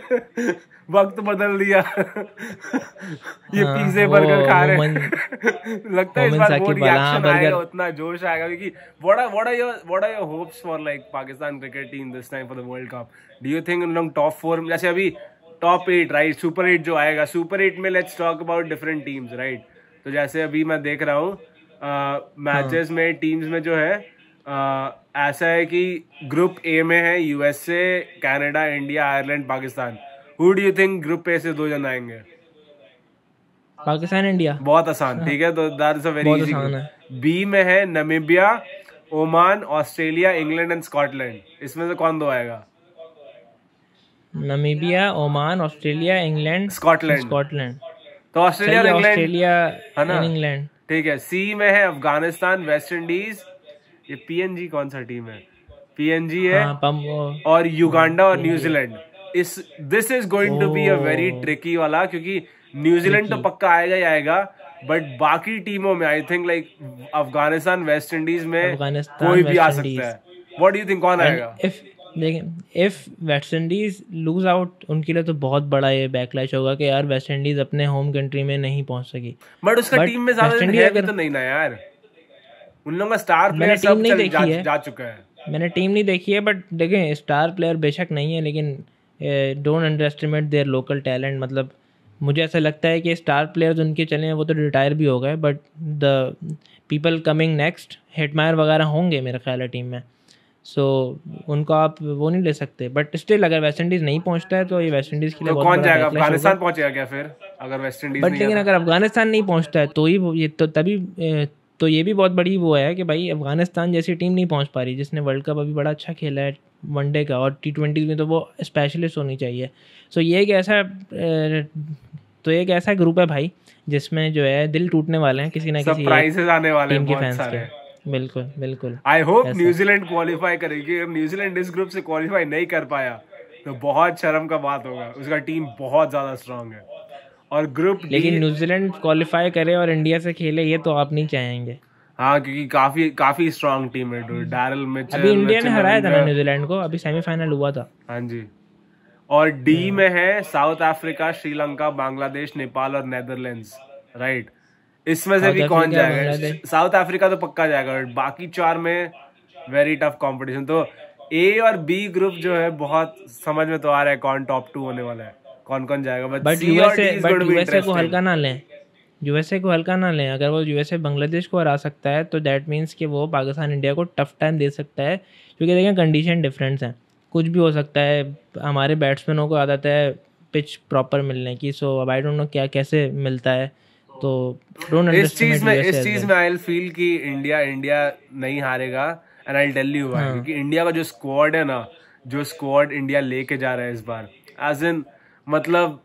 वक्त बदल दिया ये पिज़्ज़े बर्गर खा रहे लगता है इस बार वो रिएक्शन आएगा, उतना जोश आएगा, क्योंकि what are what are your what are your hopes for like Pakistan cricket team this time for the World Cup? Do you think उन लोग टॉप फोर, जैसे अभी top eight, right, super eight जो आएगा, सुपर एट में let's talk about different teams, right? तो जैसे अभी मैं देख रहा हूँ मैचेस में टीम्स में जो है Uh, ऐसा है कि ग्रुप ए में है USA, Canada, India, Ireland, Pakistan. Who do you think group A से दो जन आएंगे? पाकिस्तान इंडिया बहुत आसान, ठीक है, तो दैट इज अ वेरी बहुत इजी आसान है। ग्रुप। बी में है Namibia, Oman, Australia, England and Scotland. इसमें से कौन दो आएगा? Namibia, Oman, Australia, England, Scotland. Scotland. तो ऑस्ट्रेलिया सही और है, इंग्लैंड, ऑस्ट्रेलिया है ना? And England. ठीक है। सी में है अफगानिस्तान, वेस्ट इंडीज, ये पीएनजी कौन सा टीम है? पीएनजी है, हाँ पम और युगांडा और पी एन जी। न्यूजीलैंड। इस this is going to be a very tricky वाला, क्योंकि न्यूजीलैंड तो पक्का आएगा ही आएगा, बट बाकी टीमों में I think like Afghanistan, West Indies में अफगानिस्तान, कोई भी आ वेस्ट सकता इंडीज। है। व्हाट डू यू थिंक, कौन आएगा? इफ देखें, if West Indies lose out, उनके लिए तो बहुत बड़ा ये बैकलैश होगा कि यार वेस्ट इंडीज अपने होम कंट्री में नहीं पहुंच सकी। बट उसका But टीम में ज्यादा वेस्ट दिन इंडीज है भी अगर- तो नहीं ना यार, उन लोगों का स्टार मैंने प्लेयर टीम सब नहीं चल देखी जा, है। जा चुका है। मैंने टीम नहीं देखी है, बट देखें स्टार प्लेयर बेशक नहीं है, लेकिन don't underestimate their local talent. मतलब मुझे ऐसा लगता है कि स्टार प्लेयर्स उनके चले हैं वो तो रिटायर भी हो गए, but the people coming next, Hetmyer वगैरह होंगे मेरा ख्याल है टीम में। सो so, उनको आप वो नहीं ले सकते, बट स्टिल अगर वेस्ट इंडीज़ नहीं पहुंचता है तो ये वेस्ट इंडीज़ के लिए तो बहुत कौन बड़ा जाएगा? backlash होगा। अफगानिस्तान पहुंचेगा क्या फिर, अगर वेस्ट इंडीज बट नहीं लेकिन आता? अगर अफगानिस्तान नहीं पहुंचता है तो ही वो- ये तो तभी ए, तो ये भी बहुत बड़ी वो है कि भाई अफगानिस्तान जैसी टीम नहीं पहुंच पा रही, जिसने वर्ल्ड कप अभी बड़ा अच्छा खेला है वनडे का, और टी ट्वेंटी में तो वो स्पेशलिस्ट होनी चाहिए। सो ये एक ऐसा ए, तो एक ऐसा ग्रुप है भाई जिसमें जो है दिल टूटने वाले हैं किसी ना किसी सरप्राइजेस आने वाले टीम हैं के बहुत फैंस सारे। के। बिल्कुल बिल्कुल। आई होप ऐसा। न्यूजीलैंड क्वालिफाई करेगी। अगर न्यूजीलैंड इस ग्रुप से क्वालिफाई नहीं कर पाया तो बहुत शर्म का बात होगा, उसका टीम बहुत ज्यादा स्ट्रांग है। और ग्रुप लेकिन न्यूजीलैंड क्वालिफाई करे और इंडिया से खेले ये तो आप नहीं चाहेंगे। हाँ, क्योंकि काफी काफी स्ट्रांग टीम है, डैरल मिचेल, अभी इंडिया ने सचिन हराया था ना रविंद्र। न्यूजीलैंड को, अभी सेमीफाइनल हुआ था। हाँ जी। और डी में है साउथ अफ्रीका, श्रीलंका, बांग्लादेश, नेपाल और नेदरलैंड्स, राइट। इसमें से साउथ भी कौन अफ्रीका, जाएगा? बांग्लादेश। साउथ अफ्रीका तो पक्का जाएगा, बट बाकी चार में वेरी टफ कंपटीशन। तो ए और बी ग्रुप जो है बहुत समझ में तो आ रहा है कौन टॉप टू होने वाला है, कौन कौन जाएगा। बट बट सी और D USA is but going to be USA को हल्का इंटरेस्टिंग। ना लें, यूएसए को हल्का ना लें। अगर वो यूएसए बांग्लादेश को हरा सकता है तो दैट मीन्स कि वो पाकिस्तान इंडिया को टफ टाइम दे सकता है, क्योंकि देखें कंडीशन डिफरेंस है, कुछ भी हो सकता है। हमारे बैट्समैनों को आदत है पिच प्रॉपर मिलने की, सो अब आई डोंट नो क्या कैसे मिलता है, तो डोंट इस चीज में अंडरएस्टिमेट इस चीज में आई विल फील कि इंडिया इंडिया नहीं हारेगा, and I tell you why. क्योंकि इंडिया का जो स्क्वाड है ना, जो स्क्वाड इंडिया लेके जा रहा है इस बार, एज इन मतलब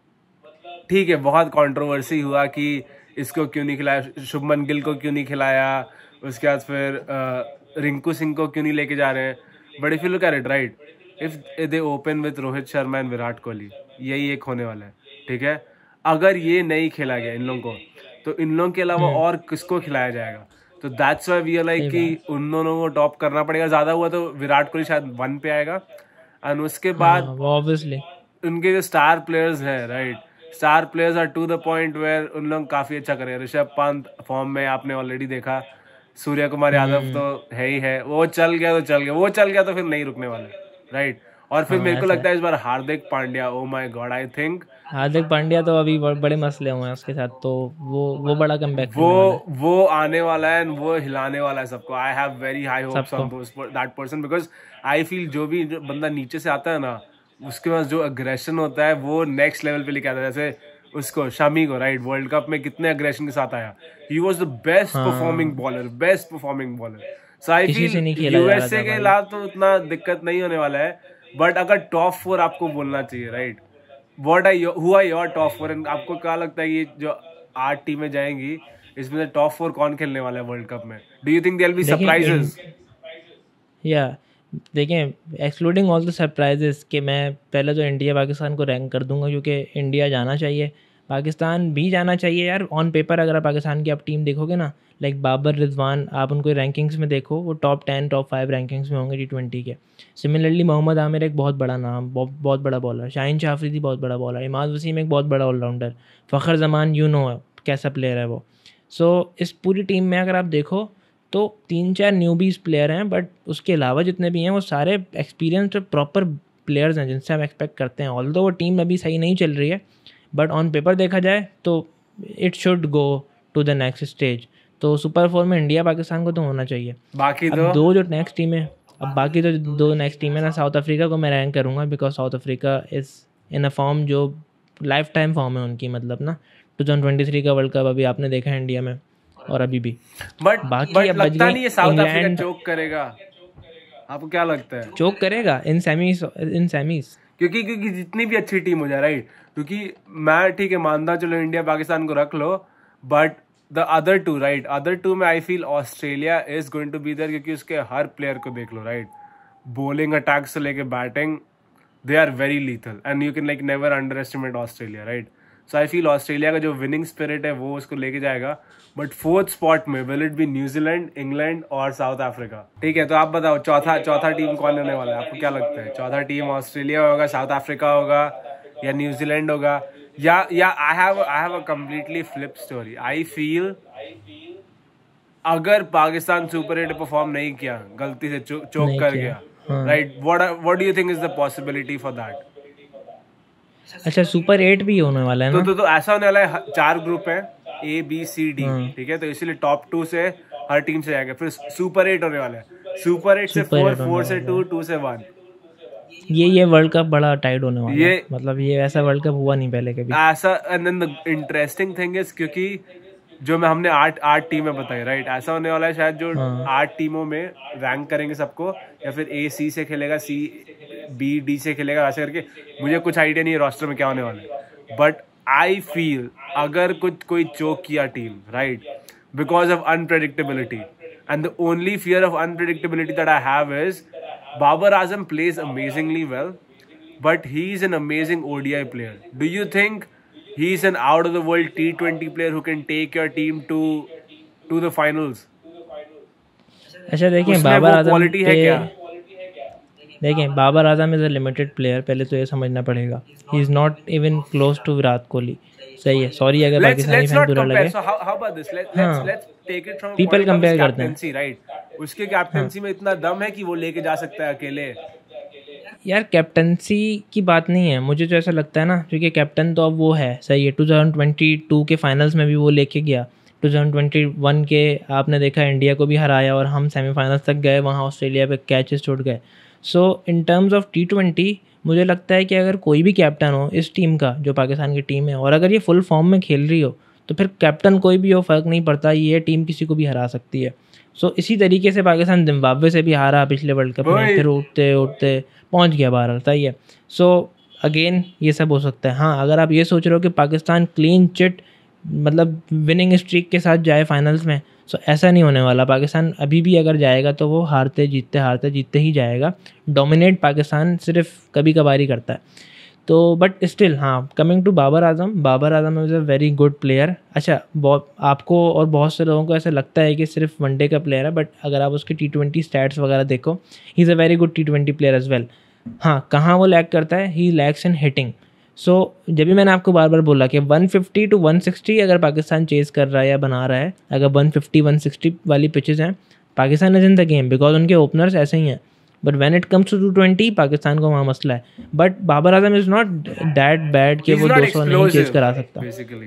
ठीक है, बहुत कंट्रोवर्सी हुआ कि इसको क्यों नहीं खिलाया, शुभमन गिल को क्यों नहीं खिलाया, उसके बाद फिर अ, रिंकू सिंह को क्यों नहीं लेके जा रहे हैं। But if you look at it right, if they open with Rohit Sharma and Virat Kohli, यही एक होने वाला है, ठीक है। अगर ये नहीं खेला गया इन लोगों को, तो इन लोगों के अलावा और किसको खिलाया जाएगा? तो that's why we are like कि उन दोनों को टॉप करना पड़ेगा। ज्यादा हुआ तो विराट कोहली शायद वन पे आएगा, एंड उसके बाद ऑब्वियसली उनके जो स्टार प्लेयर्स हैं, right, star players are to the point where उन लोग काफी अच्छा कर रहे हैं। ऋषभ पंत फॉर्म में आपने ऑलरेडी देखा, सूर्य कुमार यादव तो है ही है, वो चल गया तो चल गया, वो चल गया तो फिर नहीं रुकने वाले, राइट। और फिर मेरे को लगता है इस बार Hardik Pandya, oh my god, I think Hardik Pandya तो अभी बड़े मसले हुए हैं उसके साथ, तो वो वो बड़ा कमबैक वो वो आने वाला है, and वो हिलाने वाला है सबको। I have very high hopes on that person, because I feel जो भी जो बंदा नीचे से आता है ना, उसके पास जो अग्रेशन होता है वो नेक्स्ट लेवल पे लेके आता है। जैसे उसको शमी को, राइट, वर्ल्ड कप में कितने अग्रेशन के साथ आया, he was the best performing bowler, best performing bowler. So I feel USA के खिलाफ तो उतना दिक्कत नहीं होने वाला है, बट अगर टॉप फोर आपको बोलना चाहिए, right, what are who are your top four? And आपको क्या लगता है ये जो आठ टीमें जाएंगी, इसमें से टॉप फोर कौन खेलने वाला है वर्ल्ड कप में? Do you think there will be surprises? या देखें, एक्सक्लूडिंग ऑल द सरप्राइजेस, कि मैं पहले तो इंडिया पाकिस्तान को रैंक कर दूंगा, क्योंकि इंडिया जाना चाहिए, पाकिस्तान भी जाना चाहिए यार। ऑन पेपर अगर आप पाकिस्तान की आप टीम देखोगे ना, लाइक बाबर, रिजवान, आप उनको रैंकिंग्स में देखो, वो top ten top five rankings में होंगे टी ट्वेंटी के। सिमिलरली मोहम्मद आमिर एक बहुत बड़ा नाम, बहुत बहुत बड़ा बॉलर, शाहीन शाह अफरीदी बहुत बड़ा बॉलर, इमाद वसीम एक बहुत बड़ा all rounder, Fakhar Zaman you know कैसा प्लेयर है वो। सो so, इस पूरी टीम में अगर आप देखो तो तीन चार न्यूबीज प्लेयर हैं, बट उसके अलावा जितने भी हैं वो सारे एक्सपीरियंस्ड प्रॉपर प्लेयर्स हैं जिनसे हम एक्सपेक्ट करते हैं। ऑल्दो वो टीम अभी सही नहीं चल रही है, बट ऑन पेपर देखा जाए तो it should go to the next stage. तो सुपर फोर में इंडिया पाकिस्तान को तो होना चाहिए। बाकी अब तो दो जो नेक्स्ट टीम है, अब बाकी तो दो नेक्स्ट टीम है ना, साउथ अफ्रीका को मैं रैंक करूँगा, because South Africa is in a form जो लाइफ टाइम फॉर्म है उनकी, मतलब ना टू थाउजेंड ट्वेंटी थ्री का वर्ल्ड कप अभी आपने देखा है इंडिया में और अभी भी। बट बाकी बट अब बच लगता गई नहीं है साउथ अफ्रीका इंग्लैंड। चोक करेगा, आपको क्या लगता है? चोक करेगा इन सेमीज, इन सेमीज क्योंकि क्योंकि जितनी भी अच्छी टीम हो जाए, राइट, क्योंकि मैं ठीक है मानता चलो इंडिया पाकिस्तान को रख लो, but the other two, right, other two में I feel Australia is going to be there, क्योंकि उसके हर प्लेयर को देख लो, राइट, बॉलिंग अटैक से लेके batting, they are very lethal and you can like never underestimate Australia, right. So I feel Australia का जो विनिंग स्पिरिट है वो उसको लेके जाएगा। बट फोर्थ स्पॉट में will it be New Zealand, England और साउथ अफ्रीका? ठीक है, तो आप बताओ चौथा चौथा टीम कौन होने वाला है, आपको क्या लगता है? चौथा टीम ऑस्ट्रेलिया होगा, साउथ अफ्रीका होगा, या न्यूजीलैंड होगा, या या I have I have a completely flip story. I feel अगर पाकिस्तान सुपर एट परफॉर्म नहीं किया, गलती से चो, चोक कर गया, right, what what do you think is the possibility for that? अच्छा, सुपर एट भी होने वाला है ना? तो तो, तो ऐसा होने वाला है, चार ग्रुप है, ए बी सी डी, ठीक है, तो इसीलिए टॉप टू से हर टीम से जाएगा, फिर सुपर एट होने वाला है, सुपर एट से फोर, फोर से टू, टू से वन। ये ये वर्ल्ड कप बड़ा टाइट होने वाला है, मतलब ये ऐसा वर्ल्ड कप हुआ नहीं पहले कभी ऐसा। And then the interesting thing is, क्योंकि जो मैं हमने आठ आठ टीमें बताई, राइट, ऐसा होने वाला है शायद जो आठ टीमों में रैंक करेंगे सबको, या फिर ए सी से खेलेगा, सी बी डी से खेलेगा, वैसे करके, मुझे कुछ आइडिया नहीं है रोस्टर में क्या होने वाला है। बट आई फील अगर कुछ कोई चोक किया team, right, because of unpredictability, and the only fear of unpredictability that I have is Babar Azam plays amazingly well, but he is an amazing O D I player. Do you think he is an out of the world T twenty player who can take your team to to the finals? अच्छा देखिए, बाबर आजम क्वालिटी है क्या? देखें, Babar Azam is a limited player, पहले तो ये समझना पड़ेगा। He is not even close to Virat Kohli. सही है, सॉरी अगर पाकिस्तानी फैन बुरा लगे। So how, how about this? Let's, let's, let's take it from people compare करते हैं, राइट, उसके कैप्टेंसी में इतना दम है कि वो लेके जा सकता है अकेले। यार कैप्टनसी की बात नहीं है, मुझे जो ऐसा लगता है ना, क्योंकि कैप्टन तो अब वो है, सही है, टू थाउजेंड ट्वेंटी टू के फाइनल्स में भी वो लेके गया, टू थाउजेंड ट्वेंटी वन के आपने देखा इंडिया को भी हराया और हम सेमीफाइनल्स तक गए, वहाँ ऑस्ट्रेलिया पे कैचेस छूट गए। So in terms of T twenty मुझे लगता है कि अगर कोई भी कैप्टन हो इस टीम का, जो पाकिस्तान की टीम है, और अगर ये फुल फॉर्म में खेल रही हो, तो फिर कैप्टन कोई भी हो फ़र्क नहीं पड़ता, ये टीम किसी को भी हरा सकती है। सो so, इसी तरीके से पाकिस्तान जिम्बाब्वे से भी हारा पिछले वर्ल्ड कप में, फिर उठते उठते पहुंच गया बाहर, सही है। सो अगेन ये सब हो सकता है। हाँ, अगर आप ये सोच रहे हो कि पाकिस्तान क्लीन चिट मतलब विनिंग स्ट्रीक के साथ जाए फाइनल्स में, सो so, ऐसा नहीं होने वाला। पाकिस्तान अभी भी अगर जाएगा तो वो हारते जीतते हारते जीतते ही जाएगा। डोमिनेट पाकिस्तान सिर्फ कभी कभार ही करता है। तो बट स्टिल, हाँ, coming to Babar Azam, Babar Azam is a very good player. अच्छा, बहुत आपको और बहुत से लोगों को ऐसा लगता है कि सिर्फ वनडे का प्लेयर है, बट अगर आप उसके टी ट्वेंटी स्टैट्स वगैरह देखो, he is a very good T twenty player as well. हाँ, कहाँ वो लैग करता है, ही लैग्स इन हिटिंग। सो जब भी मैंने आपको बार बार बोला कि one fifty to one sixty अगर पाकिस्तान चेज़ कर रहा है या बना रहा है, अगर वन फिफ्टी वन सिक्सटी वाली पिचेज़ हैं, Pakistan is in the game, because उनके ओपनर्स ऐसे ही हैं। But when it comes to two twenty, Pakistan को वहाँ मसला है। But Babar Azam is not that bad कि वो दो सौ नहीं चेज़ करा सकता।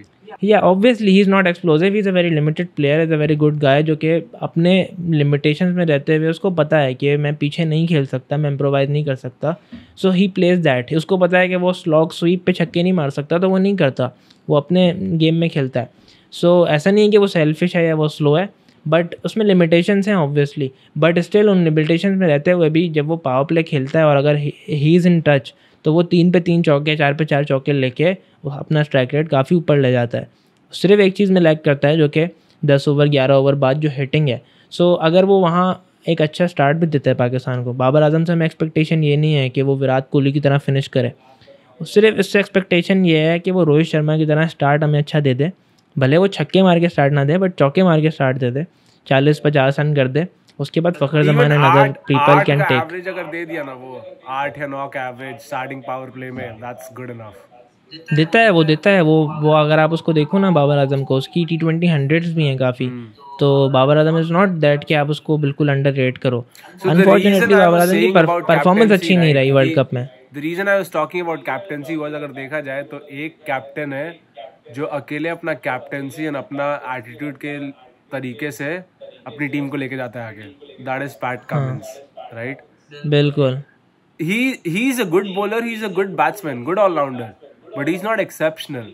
या obviously he is not explosive, he is a very limited player, is a very good guy, जो कि अपने लिमिटेशंस में रहते हुए उसको पता है कि मैं पीछे नहीं खेल सकता, मैं इम्प्रोवाइज़ नहीं कर सकता। So he plays that. उसको पता है कि वो स्लॉग स्वीप पे छक्के नहीं मार सकता, तो वो नहीं करता, वो अपने गेम में खेलता है। सो so, ऐसा नहीं है कि वो सेल्फिश है या वो स्लो है, बट उसमें लिमिटेशंस हैं ऑब्वियसली। बट स्टिल उन लिमिटेशंस में रहते हुए भी जब वो पावर प्ले खेलता है और अगर ही इज़ इन टच, तो वो तीन पे तीन चौके, चार पे चार चौके लेके वो अपना स्ट्राइक रेट काफ़ी ऊपर ले जाता है। सिर्फ एक चीज़ में लैग करता है, जो कि दस ओवर ग्यारह ओवर बाद जो हिटिंग है। सो so, अगर वो वहाँ एक अच्छा स्टार्ट भी देता है पाकिस्तान को, बाबर आजम से हमें एक्सपेक्टेशन ये नहीं है कि वो विराट कोहली की तरह फिनिश करे, सिर्फ इससे एक्सपेक्टेशन ये है कि वो रोहित शर्मा की तरह स्टार्ट हमें अच्छा दे दे। भले वो छक्के मार के स्टार्ट ना दे, बट चौके मार के स्टार्ट दे दे, चालीस पचास रन कर दे, उसके बाद फखर जमान नगर पीपल कैन टेक। एवरेज अगर दे दिया ना वो आठ या नौ का एवरेज स्टार्टिंग पावर प्ले में, दैट्स गुड इनफ। देता है वो देता है वो वो अगर आप उसको देखो ना बाबर आजम को, उसकी टी ट्वेंटी हंड्रेड्स भी हैं काफ़ी। तो Babar Azam is not that कि आप उसको बिल्कुल अंडर रेट करो। अनफॉर्चुनेटली बाबर आजम की परफॉर्मेंस अच्छी नहीं रही वर्ल्ड कप में। The reason I was talking about captaincy was, अगर देखा जाए तो एक कैप्टन है जो अकेले अपना कैप्टेंसी और अपना एटीट्यूड के तरीके से अपनी टीम को लेके जाता है आगे, that is Pat Cummins, right? बिल्कुल। He he is a good bowler, he is a good batsman, good all rounder, but he is not exceptional.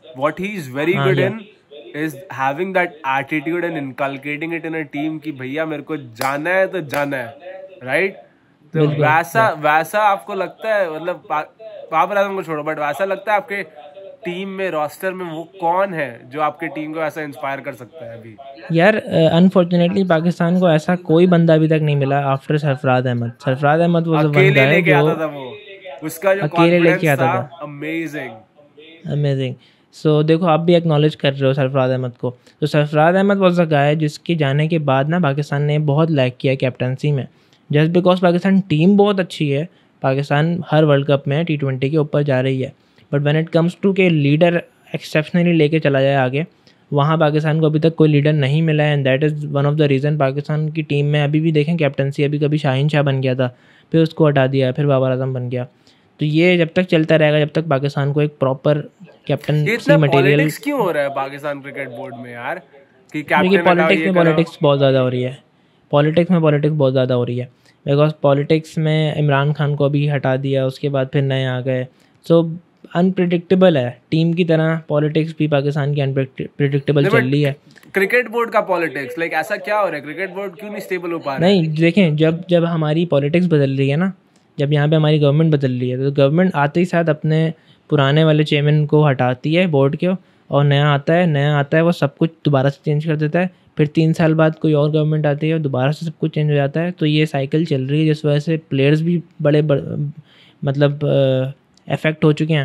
what he is very हाँ good या in is having that attitude and inculcating it in a team कि भैया मेरे को जाना है तो जाना है, right? तो बिल्कुल वैसा या वैसा आपको लगता है, मतलब पा- बाबर आजम को छोड़ो, बट वैसा लगता है आपके टीम में, रोस्टर में वो कौन है जो आपके टीम को ऐसा इंस्पायर कर सकता है अभी? यार अनफॉर्चुनेटली पाकिस्तान को ऐसा कोई बंदा अभी तक नहीं मिला आफ्टर सरफराज अहमद. सरफराज अहमद वो वन अकेले गाय लेके जो आता था वो, उसका जो अकेले लेके कॉन्फिडेंस आता था, था. अमेजिंग. अमेजिंग. सो देखो आप भी एक्नॉलेज कर रहे हो सरफराज अहमद को. तो Sarfaraz Ahmed was a guy जिसके जाने के बाद ना पाकिस्तान ने बहुत लैक किया कैप्टनसी में. जस्ट बिकॉज पाकिस्तान टीम बहुत अच्छी है, पाकिस्तान हर वर्ल्ड कप में टी ट्वेंटी के ऊपर जा रही है, but when it comes to के लीडर एक्सेप्शनली लेके चला जाए आगे, वहाँ पाकिस्तान को अभी तक कोई लीडर नहीं मिला है. And that is one of the reason Pakistan की टीम में अभी भी देखें कैप्टनसी, अभी कभी शाहीन शाह बन गया था, फिर उसको हटा दिया, फिर बाबर आजम बन गया. तो ये जब तक चलता रहेगा, जब तक पाकिस्तान को एक प्रॉपर कैप्टनसी मटेरियल. पॉलिटिक्स क्यों हो रहा है पाकिस्तान क्रिकेट बोर्ड में यार, कि देखिए कैप्टन पॉलिटिक्स में पॉलिटिक्स बहुत ज़्यादा हो रही है. पॉलिटिक्स में पॉलिटिक्स बहुत ज़्यादा हो रही है बिकॉज पॉलिटिक्स में इमरान खान को भी हटा दिया, उसके बाद फिर नए आ गए. सो अनप्रिडिक्टेबल है टीम की तरह, पॉलिटिक्स भी पाकिस्तान की अनप्रिडिक्टेबल चल रही है. क्रिकेट बोर्ड का पॉलिटिक्स लाइक ऐसा क्या हो रहा है? क्रिकेट बोर्ड क्यों नहीं स्टेबल हो पा रहा है? नहीं देखें, जब जब हमारी पॉलिटिक्स बदल रही है ना, जब यहाँ पे हमारी गवर्नमेंट बदल रही है, तो गवर्नमेंट आते ही साथ अपने पुराने वाले चेयरमैन को हटाती है बोर्ड के, और नया आता है नया आता है वो सब कुछ दोबारा से चेंज कर देता है. फिर तीन साल बाद कोई और गवर्नमेंट आती है और दोबारा से सब कुछ चेंज हो जाता है. तो ये साइकिल चल रही है, जिस वजह से प्लेयर्स भी बड़े, बड़े मतलब इफ़ेक्ट हो चुके हैं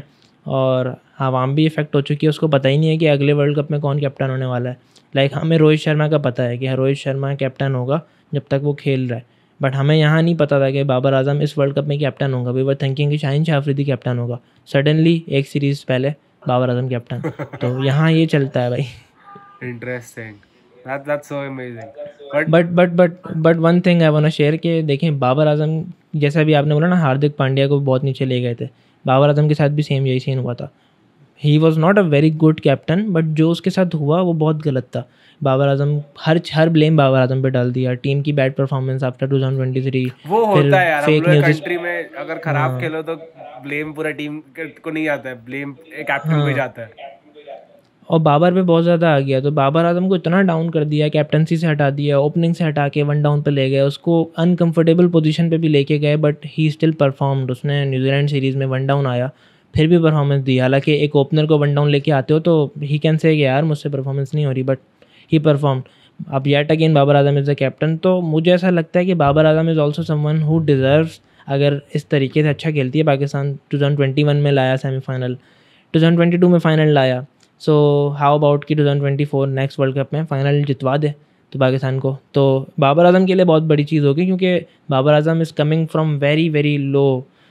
और आवाम भी इफ़ेक्ट हो चुकी है. उसको पता ही नहीं है कि अगले वर्ल्ड कप में कौन कैप्टन होने वाला है. लाइक हमें रोहित शर्मा का पता है कि रोहित शर्मा कैप्टन होगा जब तक वो खेल रहा है, बट हमें यहाँ नहीं पता था कि बाबर आजम इस वर्ल्ड कप में कैप्टन होगा. वी वर थिंकिंग कि शाहीन शाह अफरीदी कैप्टन होगा. सडनली एक सीरीज़ पहले बाबर आजम कैप्टन. तो यहाँ ये चलता है भाई. Interesting. That, that's so amazing. But but but but but one thing I want to share कि देखें बाबर आजम, जैसा भी आपने बोला ना हार्दिक पांड्या को बहुत नीचे ले गए थे, बाबर आजम के साथ भी सेम यही सीन हुआ था. He was not a very good captain, but जो उसके साथ हुआ वो बहुत गलत था. बाबर आजम हर हर ब्लेम बाबर आजम पे डाल दिया. टीम की bad performance after two thousand twenty three, वो होता है यार, हम फेक लोग न्यूज़. कंट्री में अगर खराब खेलो तो ब्लेम पूरा टीम को नहीं आता है, ब्लेम कैप्टन पे जाता है. और बाबर पे बहुत ज़्यादा आ गया, तो बाबर आजम को इतना डाउन कर दिया, कैप्टनसी से हटा दिया, ओपनिंग से हटा के वन डाउन पे ले गए, उसको अनकंफर्टेबल पोजीशन पे भी लेके गए, बट ही स्टिल परफॉर्म्ड. उसने न्यूजीलैंड सीरीज़ में वन डाउन आया, फिर भी परफॉर्मेंस दी. हालांकि एक ओपनर को वन डाउन लेके आते हो तो ही कैन से यार मुझसे परफॉर्मेंस नहीं हो रही, बट ही परफॉर्म. अब yet again Babar Azam is the captain. तो मुझे ऐसा लगता है कि Babar Azam is also someone who deserves, अगर इस तरीके से अच्छा खेलती है Pakistan. Two thousand twenty one में लाया semifinal, two thousand twenty two में फ़ाइनल लाया. सो हाउ अबाउट कि two thousand twenty four next world cup में फ़ाइनल जितवा दे तो पाकिस्तान को. तो बाबर आजम के लिए बहुत बड़ी चीज़ होगी, क्योंकि Babar Azam is coming from very very low.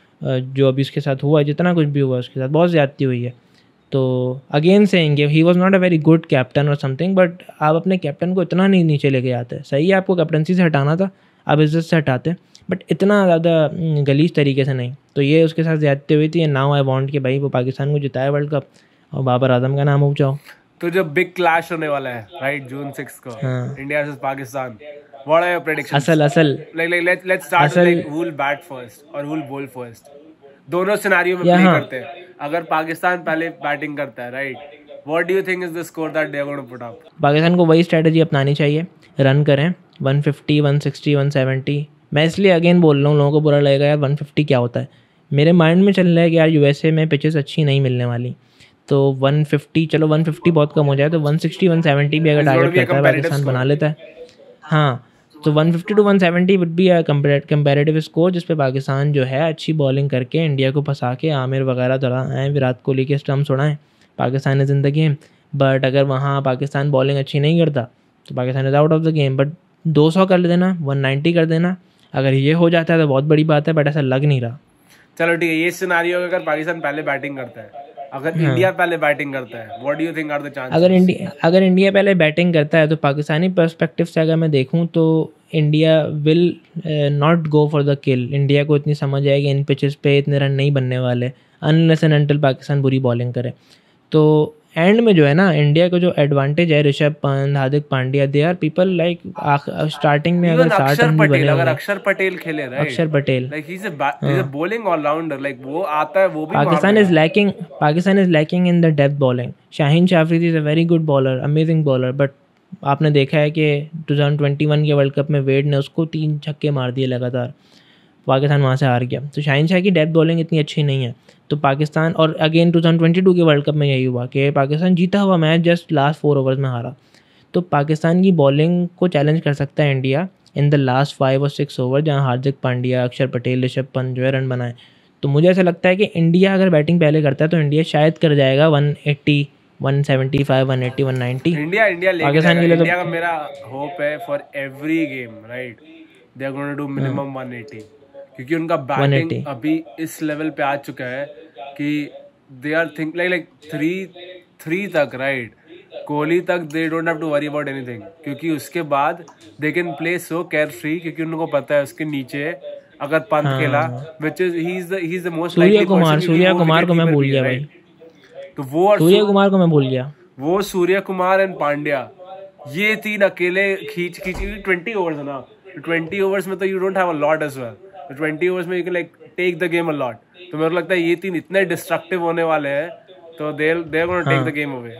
जो अभी उसके साथ हुआ, जितना कुछ भी हुआ उसके साथ बहुत ज़्यादती हुई है. तो again saying he was not a very good captain और समथिंग, बट आप अपने कैप्टन को इतना नहीं नीचे लेके जाते. सही है, आपको कैप्टनसी से हटाना था, आप इज्जत से हटाते, बट इतना ज़्यादा गलीज तरीके से नहीं. तो ये उसके साथ ज़्यादती हुई थी. एंड नाउ आई वांट कि भाई वो पाकिस्तान को जिताए वर्ल्ड कप और बाबर आजम का नाम ऊंचाओ. तो जब बिग क्लैश होने वाला है राइट जून सिक्स को, India versus Pakistan, what are your predictions? असल असल like like let's let's start with like who will bat first और हु विल बॉल फर्स्ट. दोनों सिनेरियो में प्ले करते हैं. अगर पाकिस्तान पहले बैटिंग करता है right, what do you think is the score that they are gonna put up? Pakistan को वही स्ट्रेटजी अपनानी चाहिए, रन करें one fifty, one sixty, one seventy. मैं इसलिए अगेन बोल रहा हूँ, लोगों को बुरा लगेगा यार वन फिफ्टी क्या होता है. मेरे माइंड में चल रहा है कि यार यूएसए में पिचेस अच्छी नहीं मिलने वाली, तो वन फिफ्टी, चलो वन फिफ्टी बहुत कम हो जाए, तो वन सिक्सटी, वन सेवेंटी भी अगर टारगेट करता है पाकिस्तान बना लेता है. हाँ, तो one fifty to one seventy would be a comparative score, जिस पे पाकिस्तान जो है अच्छी बॉलिंग करके इंडिया को फंसा के आमिर वगैरह दौड़ाएँ, विराट कोहली के स्टम्प्स उड़ाएँ, Pakistan is in the game. But अगर वहाँ पाकिस्तान बॉलिंग अच्छी नहीं करता तो Pakistan is out of the game. But दो सौ कर देना, वन नाइन्टी कर देना, अगर ये हो जाता है तो बहुत बड़ी बात है, बट ऐसा लग नहीं रहा. चलो ठीक है, ये सिनेरियो अगर पाकिस्तान पहले बैटिंग करता है, अगर इंडिया पहले बैटिंग करता है, what do you think are the chances? अगर इंडिया अगर इंडिया पहले बैटिंग करता है तो पाकिस्तानी पर्सपेक्टिव से अगर मैं देखूं तो India will not go for the kill. India को इतनी समझ आएगी इन पिचेस पे इतने रन नहीं बनने वाले अनलेस एंड अनटिल पाकिस्तान बुरी बॉलिंग करे. तो एंड में जो है ना इंडिया को जो एडवांटेज है, Rishabh Pant, Hardik Pandya, they are people like starting में अगर साठ रन भी बने, अगर अक्षर पटेल खेले, right, Axar Patel like he is a bowling all rounder, like वो आता है, वो भी Pakistan is lacking Pakistan is lacking in the depth bowling. Shaheen शाफरी is a very good bowler, amazing bowler, but आपने देखा है कि टू थाउजेंड ट्वेंटी वन के वर्ल्ड कप में वेड ने उसको तीन छक्के मार दिए लगातार, पाकिस्तान वहाँ से हार गया। तो शाहीन शाह की डेप्थ बॉलिंग इतनी अच्छी नहीं है। तो पाकिस्तान, और again two thousand twenty two के वर्ल्ड कप में यही हुआ कि पाकिस्तान जीता हुआ match just last four overs में हारा। तो पाकिस्तान की बॉलिंग को चैलेंज कर सकता है India in the last five और सिक्स ओवर, जहाँ हार्दिक पांड्या, अक्षर पटेल, ऋषभ पंत जो है रन बनाए। तो मुझे ऐसा लगता है कि इंडिया अगर बैटिंग पहले करता है तो इंडिया शायद कर जाएगा one eighty, one seventy five, one eighty, one ninety. India India Pakistan के लिए इंडिया का मेरा होप है for every game, right, they are going to do minimum one eighty, क्योंकि उनका बैटिंग अभी इस लेवल पे आ चुका है कि they are think like like three three तक, राइट, कोहली तक they don't have to worry about anything, क्योंकि उसके बाद they can play so carefree, क्योंकि उनको पता है उसके नीचे अगर पंत हाँ, खेला, which is he is the he is the most Suryakumar Suryakumar को मैं भूल गया भाई, तो वो और सूर्य कुमार को मैं भूल गया वो सूर्य कुमार एंड पांड्या, ये तीन अकेले खींच खींच ट्वेंटी ओवर्स है ना, ट्वेंटी ओवर्स में तो you don't have a lot as well, twenty overs में you can like take the game a lot. तो मेरे को लगता है ये तीन इतने डिस्ट्रक्टिव होने वाले हैं, तो they they are gonna take the game away.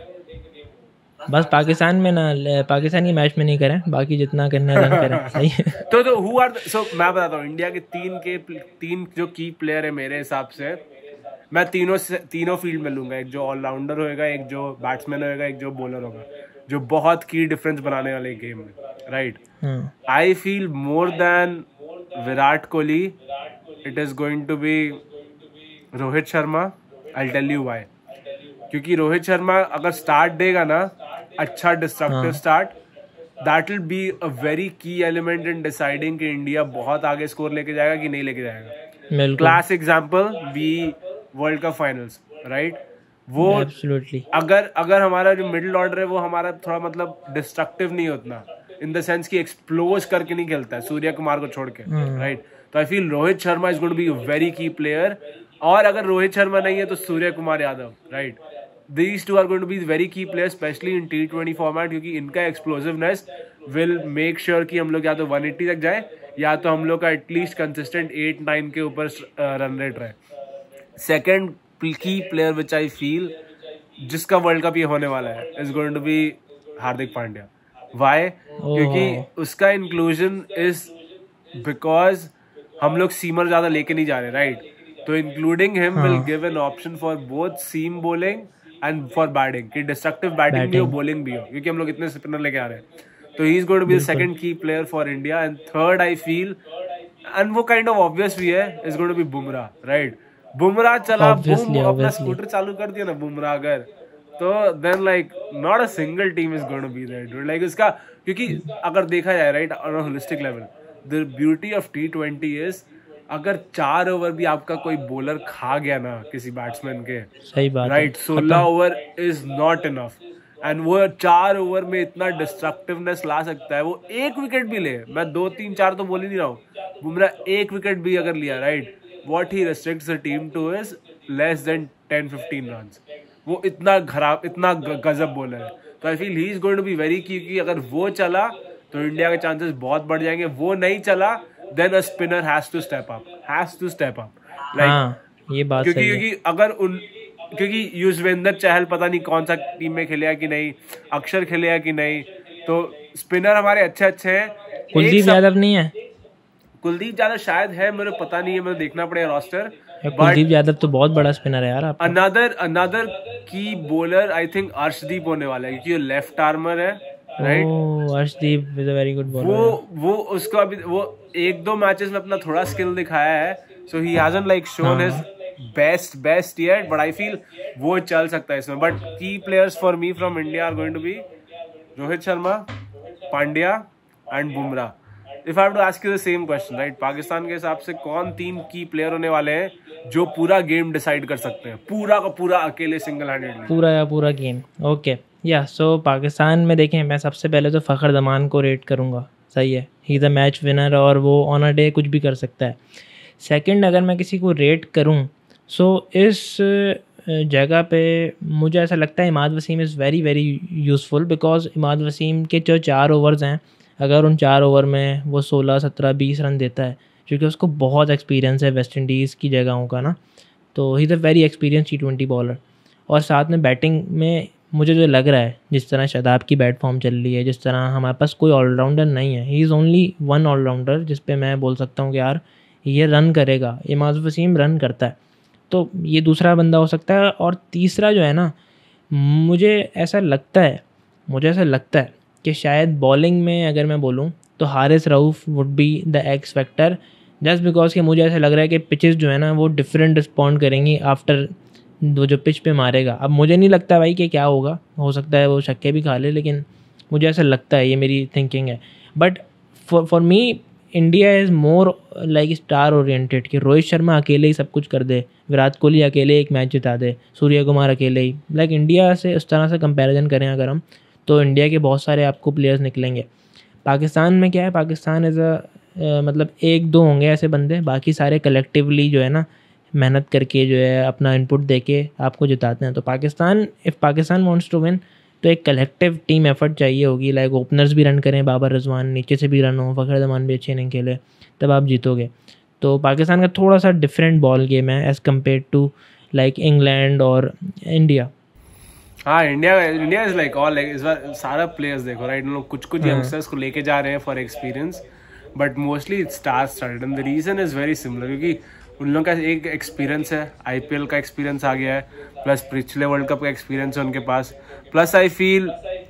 बस पाकिस्तान में ना, पाकिस्तान की मैच में नहीं करें, बाकी जितना करना है करें, सही है। तो तो हु आर सो मैं बताता हूँ इंडिया के तीन के तीन जो की प्लेयर है मेरे हिसाब से, मैं तीनों से तीनों फील्ड में लूंगा, एक जो ऑलराउंडर होएगा, एक जो बैट्समैन होएगा, एक जो बॉलर होगा, जो बहुत की डिफरेंस बनाने वाले गेम में, right. I feel more than Virat Kohli it is going to be Rohit Sharma. I tell you why, क्योंकि रोहित शर्मा अगर स्टार्ट देगा ना, अच्छा destructive start, that will be a very key element in deciding कि इंडिया बहुत आगे स्कोर लेके जाएगा कि नहीं लेके जाएगा। Class example we World Cup finals, right, वो Absolutely. अगर अगर हमारा जो मिडिल ऑर्डर है वो हमारा थोड़ा मतलब डिस्ट्रक्टिव नहीं होता, इन द सेंस कि एक्सप्लोज करके नहीं खेलता है सूर्य कुमार को छोड़ के, राइट। तो I feel Rohit Sharma is going to be a very key player, और अगर रोहित शर्मा नहीं है तो Surya Kumar Yadav, right, these two are going to be very key player, specially in T twenty format, क्योंकि इनका एक्सप्लोसिवनेस विल मेक श्योर कि हम लोग या तो वन एट्टी तक जाए, या तो हम लोग का एटलीस्ट कंसिस्टेंट एट नाइन के ऊपर रन रेट रहे। Second key player which I feel जिसका वर्ल्ड कप ये होने वाला है is going to be Hardik Pandya. Why? क्योंकि उसका इंक्लूजन इज बिकॉज हम लोग सीमर ज्यादा लेके नहीं जा रहे, राइट, तो including him will give an option for both seam bowling and for batting, कि डिस्ट्रक्टिव बैटिंग भी हो, बॉलिंग भी हो, क्योंकि हम लोग इतने स्पिनर लेके आ रहे हैं। तो he is going to be the second key player for India. And third I feel, and वो काइंड ऑफ ऑब्वियस भी है, is going to be Bumrah, right. Bumrah चला, बूम, अपना स्कूटर चालू कर दिया ना बुमराह अगर, तो then like not a single team is going to be there, like उसका, क्योंकि अगर देखा जाए, right, on a holistic level, the beauty of T twenty is अगर चार ओवर भी आपका कोई बॉलर खा गया ना किसी बैट्समैन के, सही बात, राइट, सोलह over is not enough, and वो चार ओवर में इतना डिस्ट्रक्टिवनेस ला सकता है। वो एक विकेट भी ले, मैं दो तीन चार तो बोल ही नहीं रहा हूँ, बुमराह एक विकेट भी अगर लिया, right, what he restricts the team to is less than ten fifteen runs. वो इतना खराब, इतना गजब बॉलर है। तो I feel he is going to be very key, क्योंकि अगर वो चला तो इंडिया के चांसेस बहुत बढ़ जाएंगे। वो नहीं चला, then a spinner has to step up, has to step up, like ये बात क्योंकि सही है। क्योंकि अगर उन क्योंकि युजवेंद्र चहल पता नहीं कौन सा टीम में खेलेगा कि नहीं, अक्षर खेलेगा कि नहीं, तो स्पिनर हमारे अच्छे अच्छे हैं। कुलदीप यादव नहीं है, कुलदीप यादव शायद है, मेरे पता नहीं है, मुझे देखना पड़ेगा रोस्टर। कुलदीप यादव तो बहुत बड़ा स्पिनर है यार। Another another key bowler I think Arshdeep होने वाला है, क्योंकि वो लेफ्ट आर्मर है, right. Oh, Arshdeep is a very good bowler. वो वो उसको अभी वो एक दो मैचेस में अपना थोड़ा स्किल दिखाया है, so he hasn't like shown his best best yet, but I feel वो चल सकता है इसमें। But key players for me from India are going to be Rohit Sharma, Pandya and Bumrah. If I have to ask you the same question, right? Pakistan के हिसाब से कौन तीन की प्लेयर होने वाले हैं जो पूरा गेम डिसाइड कर सकते हैं, पूरा का पूरा अकेले सिंगल हैंडेडली, पूरा या पूरा गेम? ओके, या सो पाकिस्तान में देखें, मैं सबसे पहले तो फ़खर जमान को रेट करूँगा, सही है, he is a match winner और वो ऑन अ डे कुछ भी कर सकता है। सेकंड, अगर मैं किसी को रेट करूँ, सो इस जगह पे मुझे ऐसा लगता है Imad Wasim is very very useful, because Imad Wasim के जो चार ओवर्स हैं, अगर उन चार ओवर में वो सोलह सत्रह बीस रन देता है, क्योंकि उसको बहुत एक्सपीरियंस है वेस्ट इंडीज़ की जगहों का ना, तो he is a very experience T twenty bowler. और साथ में बैटिंग में मुझे जो लग रहा है, जिस तरह शादाब की बैट फॉर्म चल रही है, जिस तरह हमारे पास कोई ऑलराउंडर नहीं है, he is only one allrounder जिस पे मैं बोल सकता हूँ कि यार ये रन करेगा, इमाद वसीम रन करता है, तो ये दूसरा बंदा हो सकता है। और तीसरा जो है ना, मुझे ऐसा लगता है मुझे ऐसा लगता है कि शायद बॉलिंग में अगर मैं बोलूँ तो Haris Rauf would be the X factor, just because कि मुझे ऐसा लग रहा है कि पिचेस जो है ना वो डिफरेंट रिस्पॉन्ड करेंगी आफ्टर वो जो पिच पे मारेगा। अब मुझे नहीं लगता भाई कि क्या होगा, हो सकता है वो छक्के भी खा ले, लेकिन मुझे ऐसा लगता है, ये मेरी थिंकिंग है। But for for me India is more like star oriented, कि रोहित शर्मा अकेले ही सब कुछ कर दे, विराट कोहली अकेले एक मैच जिता दे, सूर्य कुमार अकेले ही, लाइक इंडिया से उस तरह से कंपैरिजन करें अगर हम, तो इंडिया के बहुत सारे आपको प्लेयर्स निकलेंगे। पाकिस्तान में क्या है, पाकिस्तान एज अ मतलब एक दो होंगे ऐसे बंदे, बाकी सारे कलेक्टिवली जो है ना मेहनत करके जो है अपना इनपुट देके आपको जिताते हैं। तो Pakistan, if Pakistan wants to win, तो एक कलेक्टिव टीम एफर्ट चाहिए होगी, लाइक ओपनर्स भी रन करें, बाबर रिजवान, नीचे से भी रन हो, फ़खर जमान भी अच्छे नहीं खेले, तब आप जीतोगे। तो पाकिस्तान का थोड़ा सा डिफरेंट बॉल गेम है as compare to like England और इंडिया। हाँ, India India is like all like इस बार सारा प्लेयर्स देखो राइट, लोग कुछ कुछ यंगस्टर्स को लेके जा रहे हैं for experience, but mostly it's star studded and the reason is very similar, क्योंकि उन लोगों का एक एक्सपीरियंस है, आईपीएल का एक्सपीरियंस आ गया है, प्लस पिछले वर्ल्ड कप का एक्सपीरियंस है उनके पास, plus I feel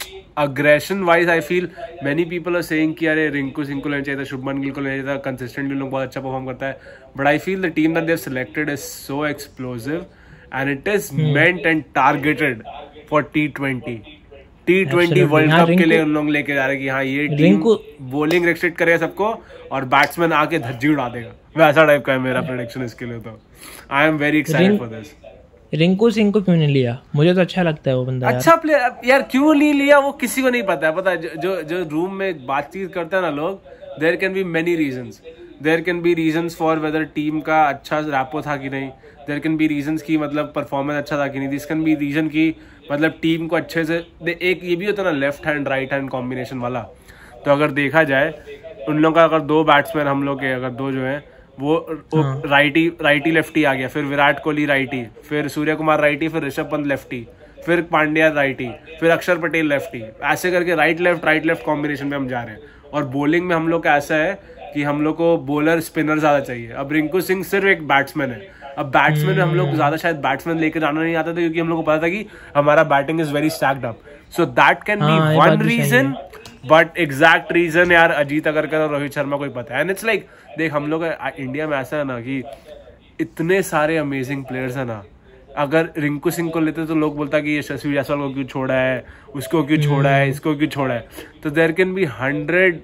aggression wise I feel many people are saying कि अरे रिंकू सिंह को लेना चाहिए था, शुभमन गिल को लेना चाहिए था, कंसिस्टेंटली लोग बहुत अच्छा परफॉर्म करता है, but I feel the team that they have selected is so explosive and it is meant and targeted for T twenty T twenty World Cup के लिए उन लोग लेके जा रहे हैं कि हाँ ये टीम बॉलिंग रेस्ट्रिक्ट करेगा सबको और बैट्समैन आके धज्जी उड़ा देगा, वैसा टाइप का है मेरा प्रेडिक्शन इसके लिए। तो I am very excited for this. Rinku Singh को क्यों नहीं लिया? मुझे तो अच्छा लगता है वो बंदा, अच्छा प्लेयर यार, क्यों नहीं लिया वो किसी को नहीं पता है। पता है जो जो रूम में बातचीत करते हैं ना लोग, there can be many reasons, there can be reasons for whether team का अच्छा रैपो था कि नहीं, देयर कैन बी रीजंस की मतलब परफॉर्मेंस अच्छा था कि नहीं, दिस कैन बी रीजन की मतलब टीम को अच्छे से, एक ये भी होता है ना left hand right hand combination वाला। तो अगर देखा जाए उन लोगों का अगर दो बैट्समैन हम लोग के अगर दो जो है वो हाँ। राइटी राइटी लेफ्टी आ गया, फिर विराट कोहली राइटी, फिर सूर्य कुमार राइटी, फिर ऋषभ पंत लेफ्टी, फिर पांड्या राइटी, फिर अक्षर पटेल लेफ्टी, ऐसे करके right left right left combination में हम जा रहे हैं। और बॉलिंग में हम लोग का ऐसा है कि हम लोग को बॉलर स्पिनर ज्यादा चाहिए। अब रिंकू सिंह सिर्फ एक बैट्समैन है, अब बैट्समैन में हम लोग ज्यादा शायद बैट्समैन लेकर जाना नहीं आता था, क्योंकि हम लोग को पता था कि हमारा batting is very stacked up, so that can be one reason, but exact reason यार अजीत अगरकर और रोहित शर्मा को ही पता है। एंड इट्स लाइक देख हम लोग इंडिया में ऐसा है ना कि इतने सारे अमेजिंग प्लेयर्स है ना, अगर रिंकू सिंह को लेते तो लोग बोलता कि ये यशस्वी जायसवाल को क्यों छोड़ा है, उसको क्यों छोड़ा है, इसको क्यों छोड़ा है। तो देयर कैन बी हंड्रेड,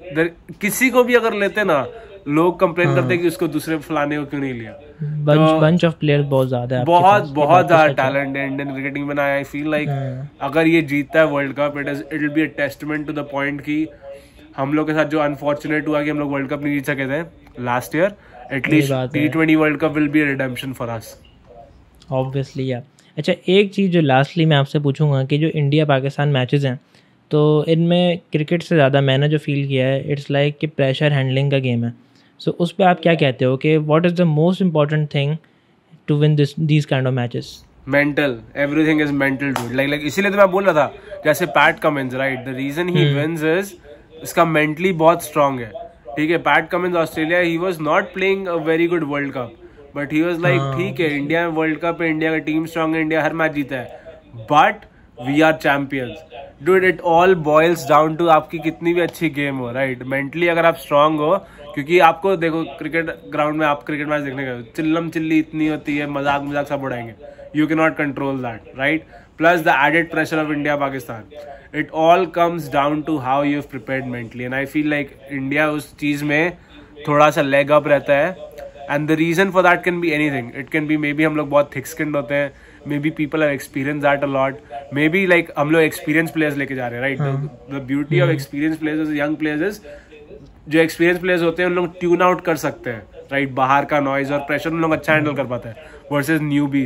किसी को भी अगर लेते ना लोग कंप्लेन हाँ। करते कि उसको दूसरे फलाने को क्यों नहीं लिया। बंच बंच ऑफ प्लेयर्स बहुत ज्यादा है, बहुत बहुत ज्यादा टैलेंट है इंडियन क्रिकेटिंग में। आई फील लाइक अगर ये जीतता है World Cup, it is it will be a testament to the point कि हम लोग के साथ जो अनफॉर्चुनेट हुआ कि हम लोग वर्ल्ड कप नहीं जीत सके थे last year, at least T twenty World Cup will be a redemption for us obviously. यार अच्छा एक चीज़ जो लास्टली मैं आपसे पूछूंगा कि जो इंडिया पाकिस्तान मैचेस हैं, तो इनमें क्रिकेट से ज़्यादा मैंने जो फील किया है इट्स लाइक कि प्रेशर हैंडलिंग का गेम है। सो so, उस पर आप क्या कहते हो कि what is the most important thing to win this these kind of matches? Mental, everything is mental dude, like like इसीलिए तो मैं बोल रहा था जैसे Pat Cummins right, the reason he wins is इसका मेंटली बहुत स्ट्रांग है। ठीक है, Pat Cummins Australia, he was not playing a very good World Cup, but he was like ठीक है इंडिया में वर्ल्ड कप है, इंडिया का टीम स्ट्रांग है, इंडिया हर मैच जीता है, but we are champions dude. It all boils down to आपकी कितनी भी अच्छी गेम हो राइट, मेंटली अगर आप स्ट्रांग हो, क्योंकि आपको देखो क्रिकेट ग्राउंड में आप क्रिकेट मैच देखने गए, चिल्लम चिल्ली इतनी होती है, मजाक मजाक सब उड़ाएंगे, you can not control that right, plus the added pressure of India Pakistan, it all comes down to how you have prepared mentally. And I feel like India उस चीज में थोड़ा सा लेग अप रहता है, and the reason for that can be anything, it can be maybe हम लोग बहुत थिक स्किन्ड होते हैं, maybe people have experience that a lot, may be like हम लोग एक्सपीरियंस प्लेयर्स लेके जा रहे हैं right, the beauty of experience players young players is जो एक्सपीरियंस प्लेयर्स होते हैं उन लोग ट्यून आउट कर सकते हैं राइट, बाहर का नॉइज और प्रेशर उन लोग अच्छा हैंडल कर पाते हैं versus newbies.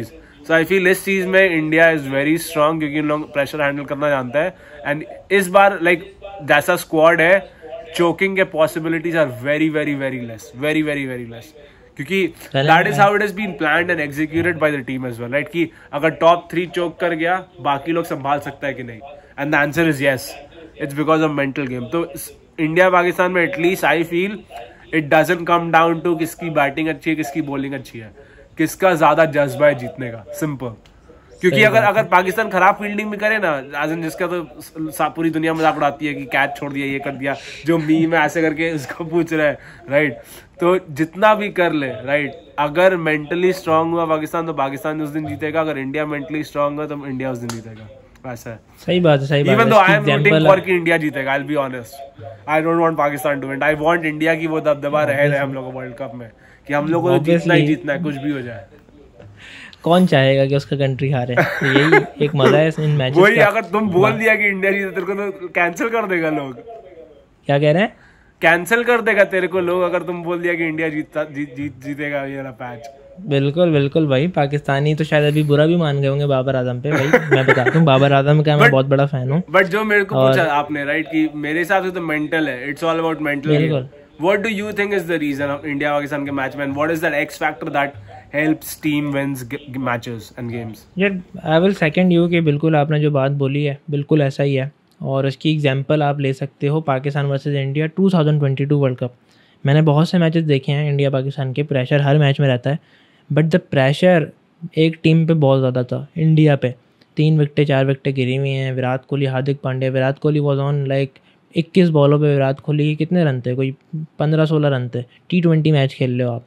So I feel इस चीज में इंडिया इज वेरी स्ट्रांग, क्योंकि इन लोग प्रेशर हैंडल करना जानता है। एंड इस बार लाइक like, जैसा स्क्वाड है, चोकिंग के possibilities are very very very less, very very very less, क्योंकि that is how it is been planned and executed by the team as well, right? कि अगर टॉप थ्री चोक कर गया, बाकी लोग संभाल सकता है कि नहीं? And the answer is yes, it's because of mental game. तो इंडिया पाकिस्तान में at least I feel it doesn't come down to किसकी बैटिंग अच्छी है, किसकी बॉलिंग अच्छी है, किसका ज्यादा जज्बा है जीतने का, सिंपल। क्योंकि अगर अगर पाकिस्तान खराब फील्डिंग भी करे ना, आजन जिसका तो पूरी दुनिया मजाक उड़ाती है कि कैच छोड़ दिया, ये कर दिया, जो मीम है ऐसे करके उसको पूछ रहे हैं, राइट? तो जितना भी कर ले, राइट, अगर मेंटली स्ट्रांग हुआ पाकिस्तान तो पाकिस्तान उस दिन जीतेगा, अगर इंडिया मेंटली स्ट्रांग हुआ तो इंडिया उस दिन जीतेगा। वैसा है। सही बात है, सही बात है। Even though I am rooting for कि इंडिया जीतेगा, I'll be honest. I don't want Pakistan to win. I want India की वो दबदबा रहे रहे हम लोग वर्ल्ड कप में, कि हम लोग को जीतना ही जीतना है, कुछ भी हो जाए। कौन चाहेगा कि उसका कंट्री हारे? तो यही एक मजा है इन मैचेस का। वही, अगर तुम बोल दिया कि इंडिया जीते, तेरे को तो कैंसिल कर देगा लोग। क्या कह रहे हैं? कैंसिल कर देगा तेरे को लोग, अगर तुम बोल दिया कि इंडिया जीता जीत जीत जीतेगा ये वाला मैच। बिल्कुल बिल्कुल भाई, पाकिस्तानी तो शायद अभी बुरा भी मान गए होंगे बाबर आजम पे। भाई मैं बताता हूँ, बाबर आजम का मैं बहुत बड़ा फैन हूँ। बट जो मेरे को पूछा आपने, राइट, कि मेरे हिसाब से तो मेंटल है, it's all about mental. What do you think is the reason of India Pakistan के मैच में? What is that X factor that helps team wins matches and games? यार आई विल सेकंड यू कि बिल्कुल आपने जो बात बोली है बिल्कुल ऐसा ही है, और इसकी एग्जांपल आप ले सकते हो Pakistan versus India two thousand twenty two World Cup. मैंने बहुत से मैचेस देखे हैं इंडिया पाकिस्तान के, प्रेशर हर मैच में रहता है, बट द प्रेशर एक टीम पे बहुत ज़्यादा था, इंडिया पे। तीन विकटें चार विकटें गिरी हुई हैं, Virat Kohli, Hardik Pandya. Virat Kohli was on like इक्कीस बॉलों पे विराट कोहली कितने रन थे? कोई पंद्रह सोलह रन थे। टी ट्वेंटी मैच खेल रहे हो आप,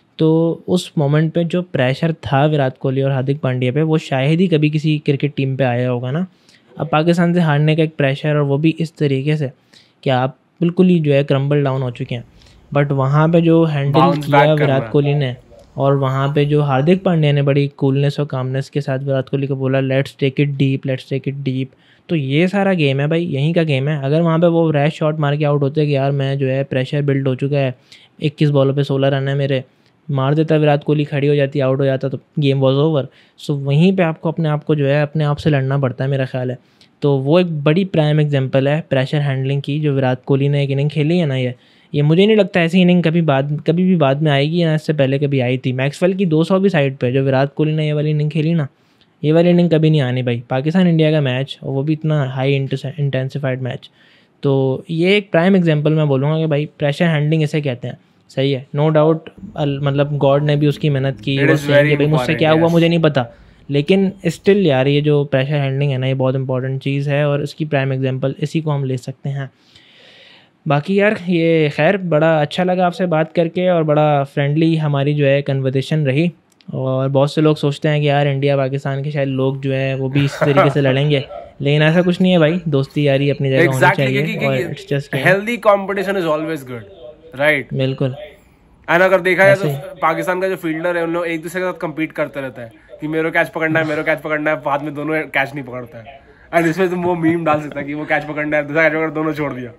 तो उस मोमेंट पे जो प्रेशर था विराट कोहली और हार्दिक पांड्या पे, वो शायद ही कभी किसी क्रिकेट टीम पे आया होगा ना। अब पाकिस्तान से हारने का एक प्रेशर, और वो भी इस तरीके से कि आप बिल्कुल ही जो है क्रम्बल डाउन हो चुके हैं। बट वहाँ पे जो हैंडल किया विराट कोहली ने, और वहाँ पे जो हार्दिक पांड्या ने बड़ी कूलनेस और कामनेस के साथ विराट कोहली को बोला let's take it deep, let's take it deep. तो ये सारा गेम है भाई, यहीं का गेम है। अगर वहाँ पे वो रैश शॉट मार के आउट होते कि यार मैं जो है प्रेशर बिल्ड हो चुका है, इक्कीस बॉलों पे सोलह रन है मेरे, मार देता विराट कोहली, खड़ी हो जाती, आउट हो जाता, तो गेम वॉज ओवर। सो वहीं पे आपको अपने आप को जो है अपने आप से लड़ना पड़ता है, मेरा ख्याल है। तो वो एक बड़ी प्राइम एग्जांपल है प्रेशर हैंडलिंग की, जो विराट कोहली ने एक इनिंग खेली है ना, ये ये मुझे नहीं लगता ऐसी इनिंग कभी बाद कभी भी बाद में आएगी, ना इससे पहले कभी आई थी। मैक्सवेल की दो सौ भी साइड पे जो विराट कोहली ने ये वाली इनिंग खेली ना, ये वाली इनिंग कभी नहीं आनी भाई। पाकिस्तान इंडिया का मैच, और वो भी इतना हाई इंटेंसिफाइड मैच। तो ये एक प्राइम एग्जांपल मैं बोलूँगा कि भाई प्रेशर हैंडलिंग इसे कहते हैं। सही है, नो डाउट, मतलब गॉड ने भी उसकी मेहनत की, वो सही है भाई, मुझसे क्या हुआ मुझे नहीं पता, लेकिन स्टिल यार ये जो प्रेशर हैंडलिंग है ना, ये बहुत इंपॉर्टेंट चीज़ है, और इसकी प्राइम एग्जांपल इसी को हम ले सकते हैं। बाकी यार ये खैर बड़ा अच्छा लगा आपसे बात करके, और बड़ा फ्रेंडली हमारी जो है कन्वर्सेशन रही। और बहुत से लोग सोचते हैं कि यार इंडिया पाकिस्तान के शायद लोग जो है वो भी इस तरीके से लड़ेंगे, लेकिन ऐसा कुछ नहीं है भाई। दोस्ती यारी अपनी जगह होनी चाहिए, और it's just healthy competition is always good, right? बिल्कुल। एंड अगर देखा जाए तो पाकिस्तान का जो फील्डर है, उन लोग एक दूसरे के साथ कम्पीट करते रहता है कि मेरे कैच पकड़ना है, मेरे कैच पकड़ना है, बाद में दोनों कैच नहीं पकड़ता है। एंड इसमें तुम वो मीम डाल सकता है कि वो कैच पकड़ना है, दूसरा कैच पकड़, दोनों छोड़ दिया।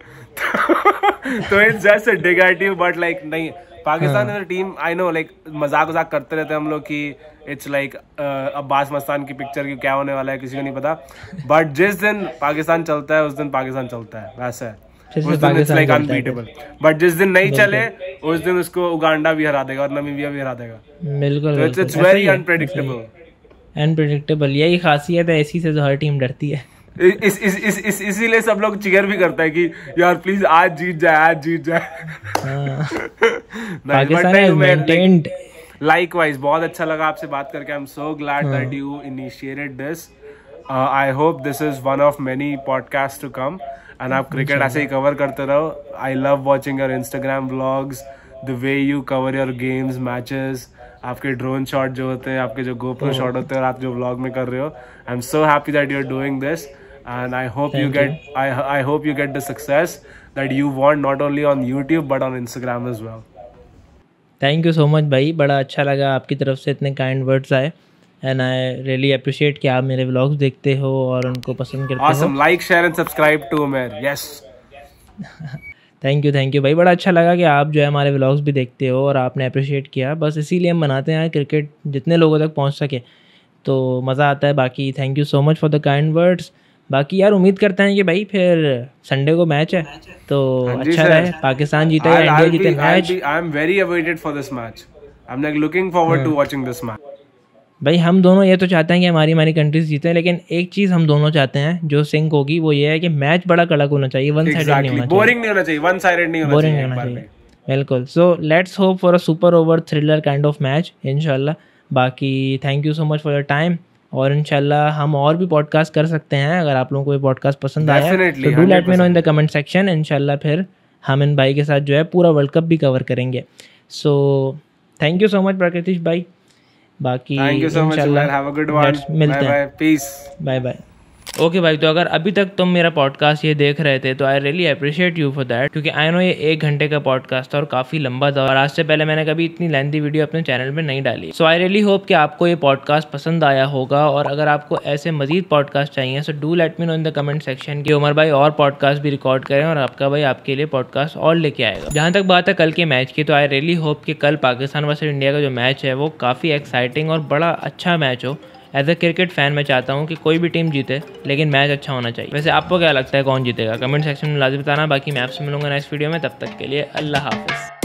तो it's just a dig at you, but like नहीं, Pakistan is a team, I know, like मजाक मजाक करते रहते हैं हम लोग कि इट्स लाइक अब्बास मस्तान की पिक्चर की क्या होने वाला है किसी को नहीं पता, बट जिस दिन पाकिस्तान चलता है उस दिन पाकिस्तान चलता है, वैसा है। उस दिन इट्स लाइक अनबीटेबल, बट जिस दिन नहीं चले उस दिन उसको उगांडा भी हरा देगा और नमीबिया भी हरा देगा। बिल्कुल, it's it's very unpredictable unpredictable यही खासियत है, इसी से तो हर टीम डरती है। इस इस इस इस इसीलिए सब लोग चियर भी करता है कि यार प्लीज आज जीत जाए, आज जीत जाए। Pakistan has maintained. लाइकवाइज बहुत अच्छा लगा आपसे बात करके। I am so glad that you initiated this. I hope this is one of many podcast to come, and आप क्रिकेट ऐसे ही कवर करते रहो। I love watching your Instagram vlogs, the way you cover your games, matches, आपके ड्रोन शॉट जो होते हैं, आपके जो गोप्रो शॉट होते हैं, और आप जो व्लॉग में कर रहे हो। I am so happy that you are doing this, and I hope Thank you get you. I I hope you get the success that you want, not only on YouTube but on Instagram as well. Thank you so much भाई, बड़ा अच्छा लगा आपकी तरफ से इतने kind words आए, and I really appreciate कि आप मेरे vlogs देखते हो और उनको पसंद करते awesome. हो। Awesome, like, share and subscribe to me. Yes. Thank you thank you भाई, बड़ा अच्छा लगा कि आप जो है हमारे व्लॉग्स भी देखते हो और आपने अप्रिशिएट किया। बस इसीलिए हम बनाते हैं क्रिकेट जितने लोगों तक पहुंच सके। तो मज़ा आता है। बाकी thank you so much for the kind words. बाकी यार उम्मीद करते हैं कि भाई फिर संडे को मैच है तो अच्छा रहे, पाकिस्तान जीते या इंडिया जीते match. I am very awaited for this match, I am like looking forward to watching this match. भाई हम दोनों ये तो चाहते हैं कि हमारी हमारी कंट्रीज जीते, लेकिन एक चीज़ हम दोनों चाहते हैं जो सिंक होगी वो ये है कि मैच बड़ा कड़क होना चाहिए, वन साइडेड नहीं होना चाहिए, बोरिंग नहीं होना चाहिए, वन साइडेड नहीं होना चाहिए, बोरिंग नहीं होना चाहिए। बिल्कुल। So let's hope for a super over thriller kind of match इंशाल्लाह। बाकी thank you so much for your time, और इंशाल्लाह हम और भी पॉडकास्ट कर सकते हैं। अगर आप लोगों को ये पॉडकास्ट पसंद आया तो do let me know in the comment section. इंशाल्लाह फिर हम इन भाई के साथ जो है पूरा वर्ल्ड कप भी कवर करेंगे। So thank you so much Prakritish भाई। बाकी इंशाल्लाह मिलते हैं, पीस, बाय बाय। ओके भाई, तो अगर अभी तक तुम मेरा पॉडकास्ट ये देख रहे थे तो I really appreciate you for that, क्योंकि आई नो ये एक घंटे का पॉडकास्ट था और काफ़ी लंबा था, और आज से पहले मैंने कभी इतनी लेंथी वीडियो अपने चैनल पे नहीं डाली। सो आई रियली होप कि आपको ये पॉडकास्ट पसंद आया होगा, और अगर आपको ऐसे मजीद पॉडकास्ट चाहिए so do let me know in the comment section कि उमर भाई और पॉडकास्ट भी रिकॉर्ड करें और आपका भाई आपके लिए पॉडकास्ट और लेके आएगा। जहाँ तक बात है कल के मैच की, तो आई रियली होप कि कल पाकिस्तान वर्सेज इंडिया का जो मैच है वो काफ़ी एक्साइटिंग और बड़ा अच्छा मैच हो। एज अ क्रिकेट फ़ैन मैं चाहता हूँ कि कोई भी टीम जीते लेकिन मैच अच्छा होना चाहिए। वैसे आपको क्या लगता है कौन जीतेगा, कमेंट सेक्शन में लाजमी बताना। बाकी मैं आपसे मिलूंगा नेक्स्ट वीडियो में, तब तक के लिए अल्लाह हाफ़िज़।